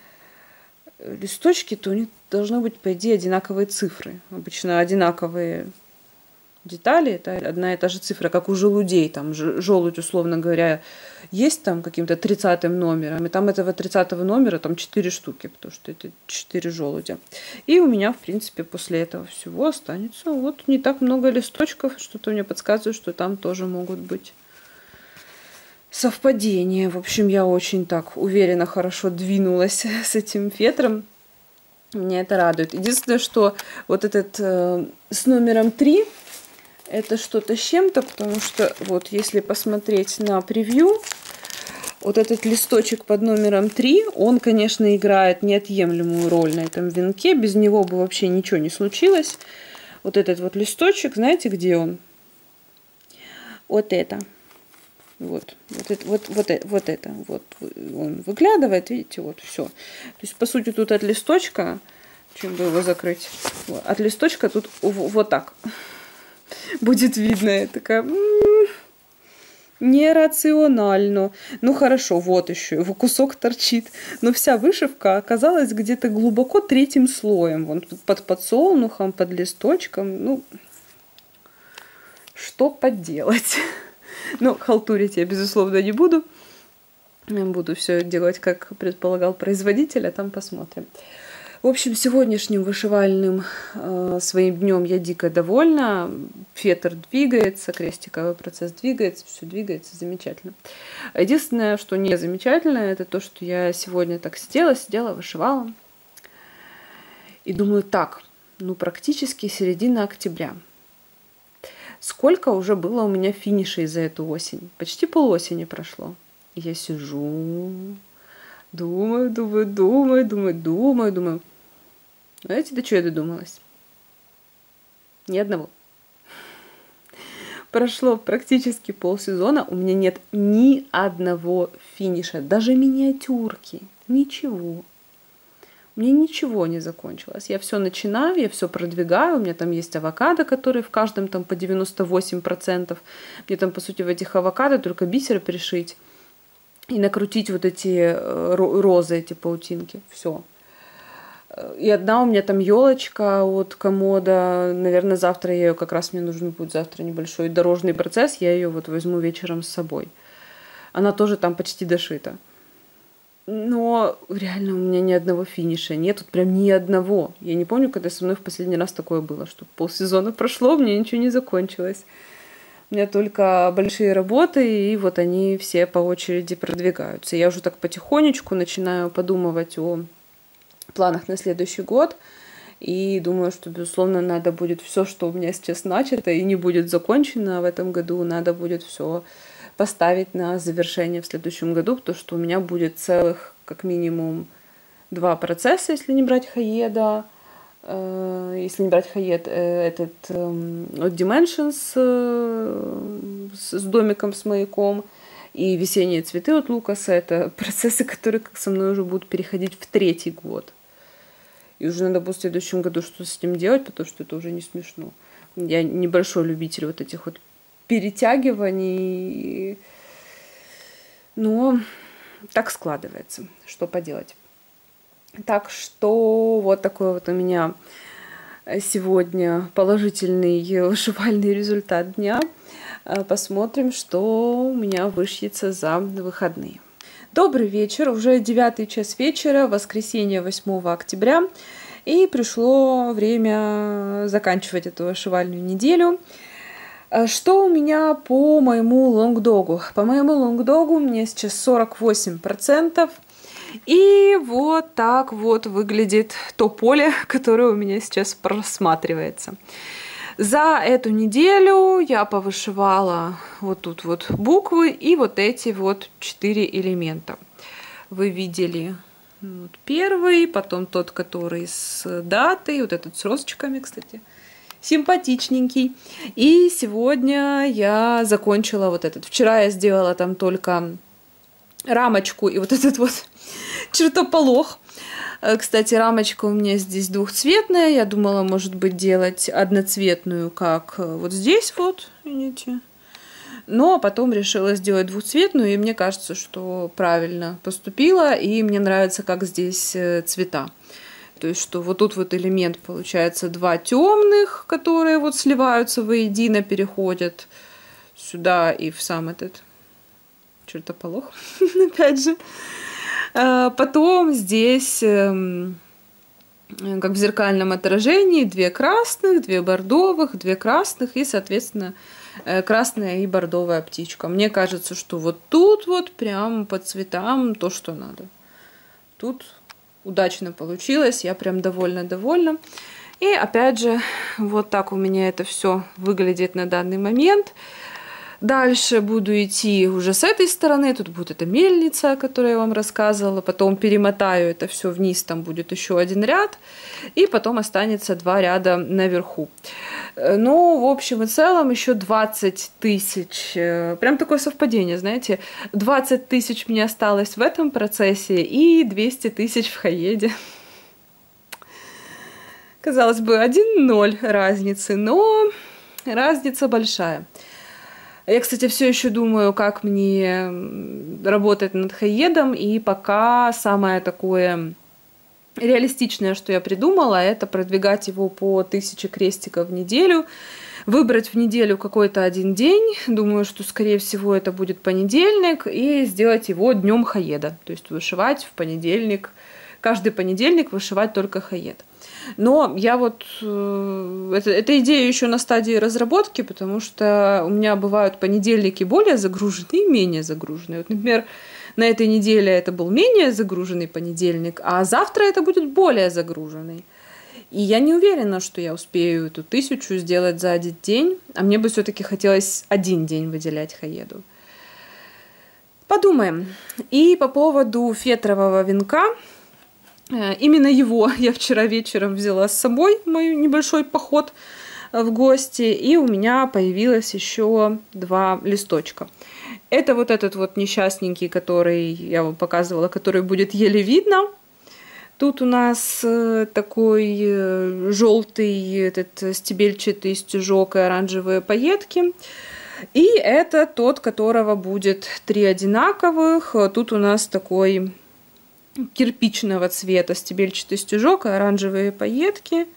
S1: листочки, то у них должны быть, по идее, одинаковые цифры. Обычно одинаковые детали, это одна и та же цифра, как у желудей. Там желудь, условно говоря, есть там каким-то тридцатым номером, и там этого тридцатого номера там четыре штуки, потому что это четыре желудя. И у меня, в принципе, после этого всего останется вот не так много листочков. Что-то мне подсказывает, что там тоже могут быть совпадения. В общем, я очень так уверенно, хорошо двинулась с этим фетром. Меня это радует. Единственное, что вот этот э, с номером три, это что-то с чем-то, потому что вот если посмотреть на превью, вот этот листочек под номером три, он, конечно, играет неотъемлемую роль на этом венке. Без него бы вообще ничего не случилось. Вот этот вот листочек, знаете, где он? Вот это. Вот, вот, это, вот, вот, вот это, вот он выглядывает, видите, вот все. То есть, по сути, тут от листочка, чем бы его закрыть, вот, от листочка тут вот так будет видно. Я такая, м-м, нерационально. Ну, хорошо, вот еще его кусок торчит. Но вся вышивка оказалась где-то глубоко третьим слоем. Вон под подсолнухом, под листочком. Ну, что поделать? Но халтурить я, безусловно, не буду. Буду все делать, как предполагал производитель, а там посмотрим. В общем, сегодняшним вышивальным э, своим днем я дико довольна. Фетр двигается, крестиковый процесс двигается, все двигается замечательно. Единственное, что не замечательно, это то, что я сегодня так сидела, сидела, вышивала. И думаю, так, ну практически середина октября. Сколько уже было у меня финишей за эту осень? Почти полосени прошло. И я сижу, думаю, думаю, думаю, думаю, думаю, думаю. Знаете, до чего я додумалась? Ни одного. Прошло практически полсезона, у меня нет ни одного финиша, даже миниатюрки, ничего. У меня ничего не закончилось. Я все начинаю, я все продвигаю. У меня там есть авокадо, которые в каждом там по девяносто восемь процентов. Мне там, по сути, в этих авокадо только бисер пришить и накрутить вот эти розы, эти паутинки. Все. И одна у меня там елочка от комода. Наверное, завтра я ее, как раз мне нужен будет завтра небольшой дорожный процесс. Я ее вот возьму вечером с собой. Она тоже там почти дошита. Но реально у меня ни одного финиша нет, тут прям ни одного. Я не помню, когда со мной в последний раз такое было, что полсезона прошло, у меня ничего не закончилось. У меня только большие работы, и вот они все по очереди продвигаются. Я уже так потихонечку начинаю подумывать о планах на следующий год. И думаю, что, безусловно, надо будет все, что у меня сейчас начато и не будет закончено в этом году, надо будет все поставить на завершение в следующем году, потому что у меня будет целых как минимум два процесса, если не брать Хаеда, э, если не брать Хаед, э, этот э, от Dimensions э, с, с домиком, с маяком, и весенние цветы от Лукаса, это процессы, которые со мной уже будут переходить в третий год. И уже надо будет в следующем году что-то с этим делать, потому что это уже не смешно. Я небольшой любитель вот этих вот перетягиваний, но так складывается, что поделать. Так что вот такой вот у меня сегодня положительный вышивальный результат дня. Посмотрим, что у меня вышьется за выходные. Добрый вечер, уже девятый час вечера, воскресенье восьмого октября, и пришло время заканчивать эту вышивальную неделю. Что у меня по моему лонгдогу? По моему лонгдогу у меня сейчас сорок восемь процентов. И вот так вот выглядит то поле, которое у меня сейчас просматривается. За эту неделю я повышивала вот тут вот буквы и вот эти вот четыре элемента. Вы видели вот первый, потом тот, который с датой, вот этот с розочками, кстати. Симпатичненький. И сегодня я закончила вот этот. Вчера я сделала там только рамочку и вот этот вот чертополох. Кстати, рамочка у меня здесь двухцветная. Я думала, может быть, делать одноцветную, как вот здесь вот, видите. Но потом решила сделать двухцветную, и мне кажется, что правильно поступила, и мне нравится, как здесь цвета. То есть, что вот тут вот элемент получается два темных, которые вот сливаются воедино, переходят сюда и в сам этот чертополох, опять же. Потом здесь, как в зеркальном отражении, две красных, две бордовых, две красных и, соответственно, красная и бордовая птичка. Мне кажется, что вот тут вот прям по цветам то, что надо. Тут удачно получилось, я прям довольна-довольна. И опять же, вот так у меня это все выглядит на данный момент. Дальше буду идти уже с этой стороны. Тут будет эта мельница, о которой я вам рассказывала. Потом перемотаю это все вниз, там будет еще один ряд. И потом останется два ряда наверху. Ну, в общем и целом, еще двадцать тысяч. Прям такое совпадение, знаете. двадцать тысяч мне осталось в этом процессе и двести тысяч в Хаеде. Казалось бы, один ноль разницы, но разница большая. Я, кстати, все еще думаю, как мне работать над Хаедом, и пока самое такое реалистичное, что я придумала, это продвигать его по тысяче крестиков в неделю. выбрать в неделю какой-то один день. Думаю, что, скорее всего, это будет понедельник, и сделать его днем хаеда. То есть вышивать в понедельник, каждый понедельник вышивать только хаед. Но я вот... Это, эта идея еще на стадии разработки, потому что у меня бывают понедельники более загруженные и менее загруженные. Вот, например, на этой неделе это был менее загруженный понедельник, а завтра это будет более загруженный. И я не уверена, что я успею эту тысячу сделать за один день, а мне бы все-таки хотелось один день выделять хаеду. Подумаем. И по поводу фетрового венка. Именно его я вчера вечером взяла с собой, мой небольшой поход в гости, и у меня появилось еще два листочка. Это вот этот вот несчастненький, который я вам показывала, который будет еле видно. Тут у нас такой желтый этот стебельчатый стежок и оранжевые пайетки. И это тот, которого будет три одинаковых. Тут у нас такой кирпичного цвета стебельчатый стежок и оранжевые пайетки.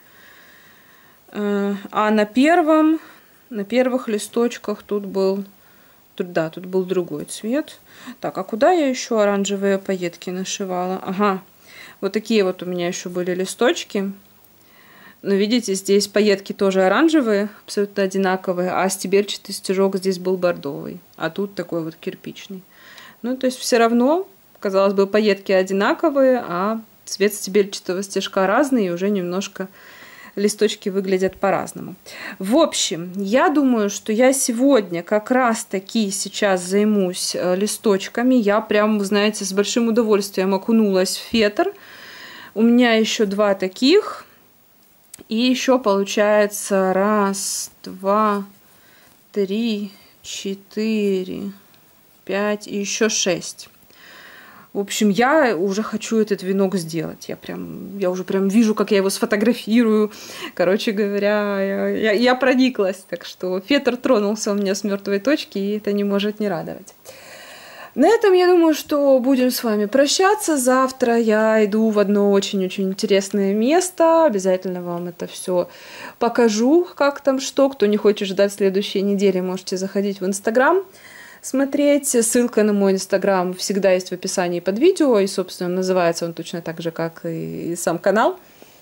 S1: А на первом, на первых листочках тут был, тут, да, тут был другой цвет. Так, а куда я еще оранжевые пайетки нашивала? Ага, вот такие вот у меня еще были листочки. Но видите, здесь пайетки тоже оранжевые, абсолютно одинаковые, а стебельчатый стежок здесь был бордовый, а тут такой вот кирпичный. Ну, то есть все равно, казалось бы, пайетки одинаковые, а цвет стебельчатого стежка разный, и уже немножко листочки выглядят по-разному. В общем, я думаю, что я сегодня как раз-таки сейчас займусь листочками. Я прям, знаете, с большим удовольствием окунулась в фетр. У меня еще два таких. И еще получается раз, два, три, четыре, пять и еще шесть. В общем, я уже хочу этот венок сделать. Я прям, я уже прям вижу, как я его сфотографирую. Короче говоря, я, я, я прониклась. Так что фетр тронулся у меня с мертвой точки, и это не может не радовать. На этом, я думаю, что будем с вами прощаться. Завтра я иду в одно очень-очень интересное место. Обязательно вам это все покажу, как там что. Кто не хочет ждать следующей недели, можете заходить в Инстаграм, смотреть. Ссылка на мой Инстаграм всегда есть в описании под видео. И, собственно, называется он точно так же, как и сам канал.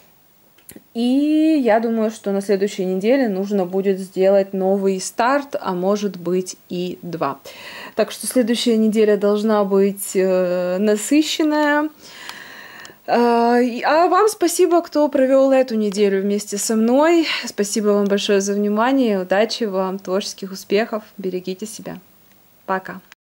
S1: И я думаю, что на следующей неделе нужно будет сделать новый старт, а может быть и два. Так что следующая неделя должна быть э, насыщенная. Э, а вам спасибо, кто провел эту неделю вместе со мной. Спасибо вам большое за внимание. Удачи вам, творческих успехов. Берегите себя. Пока.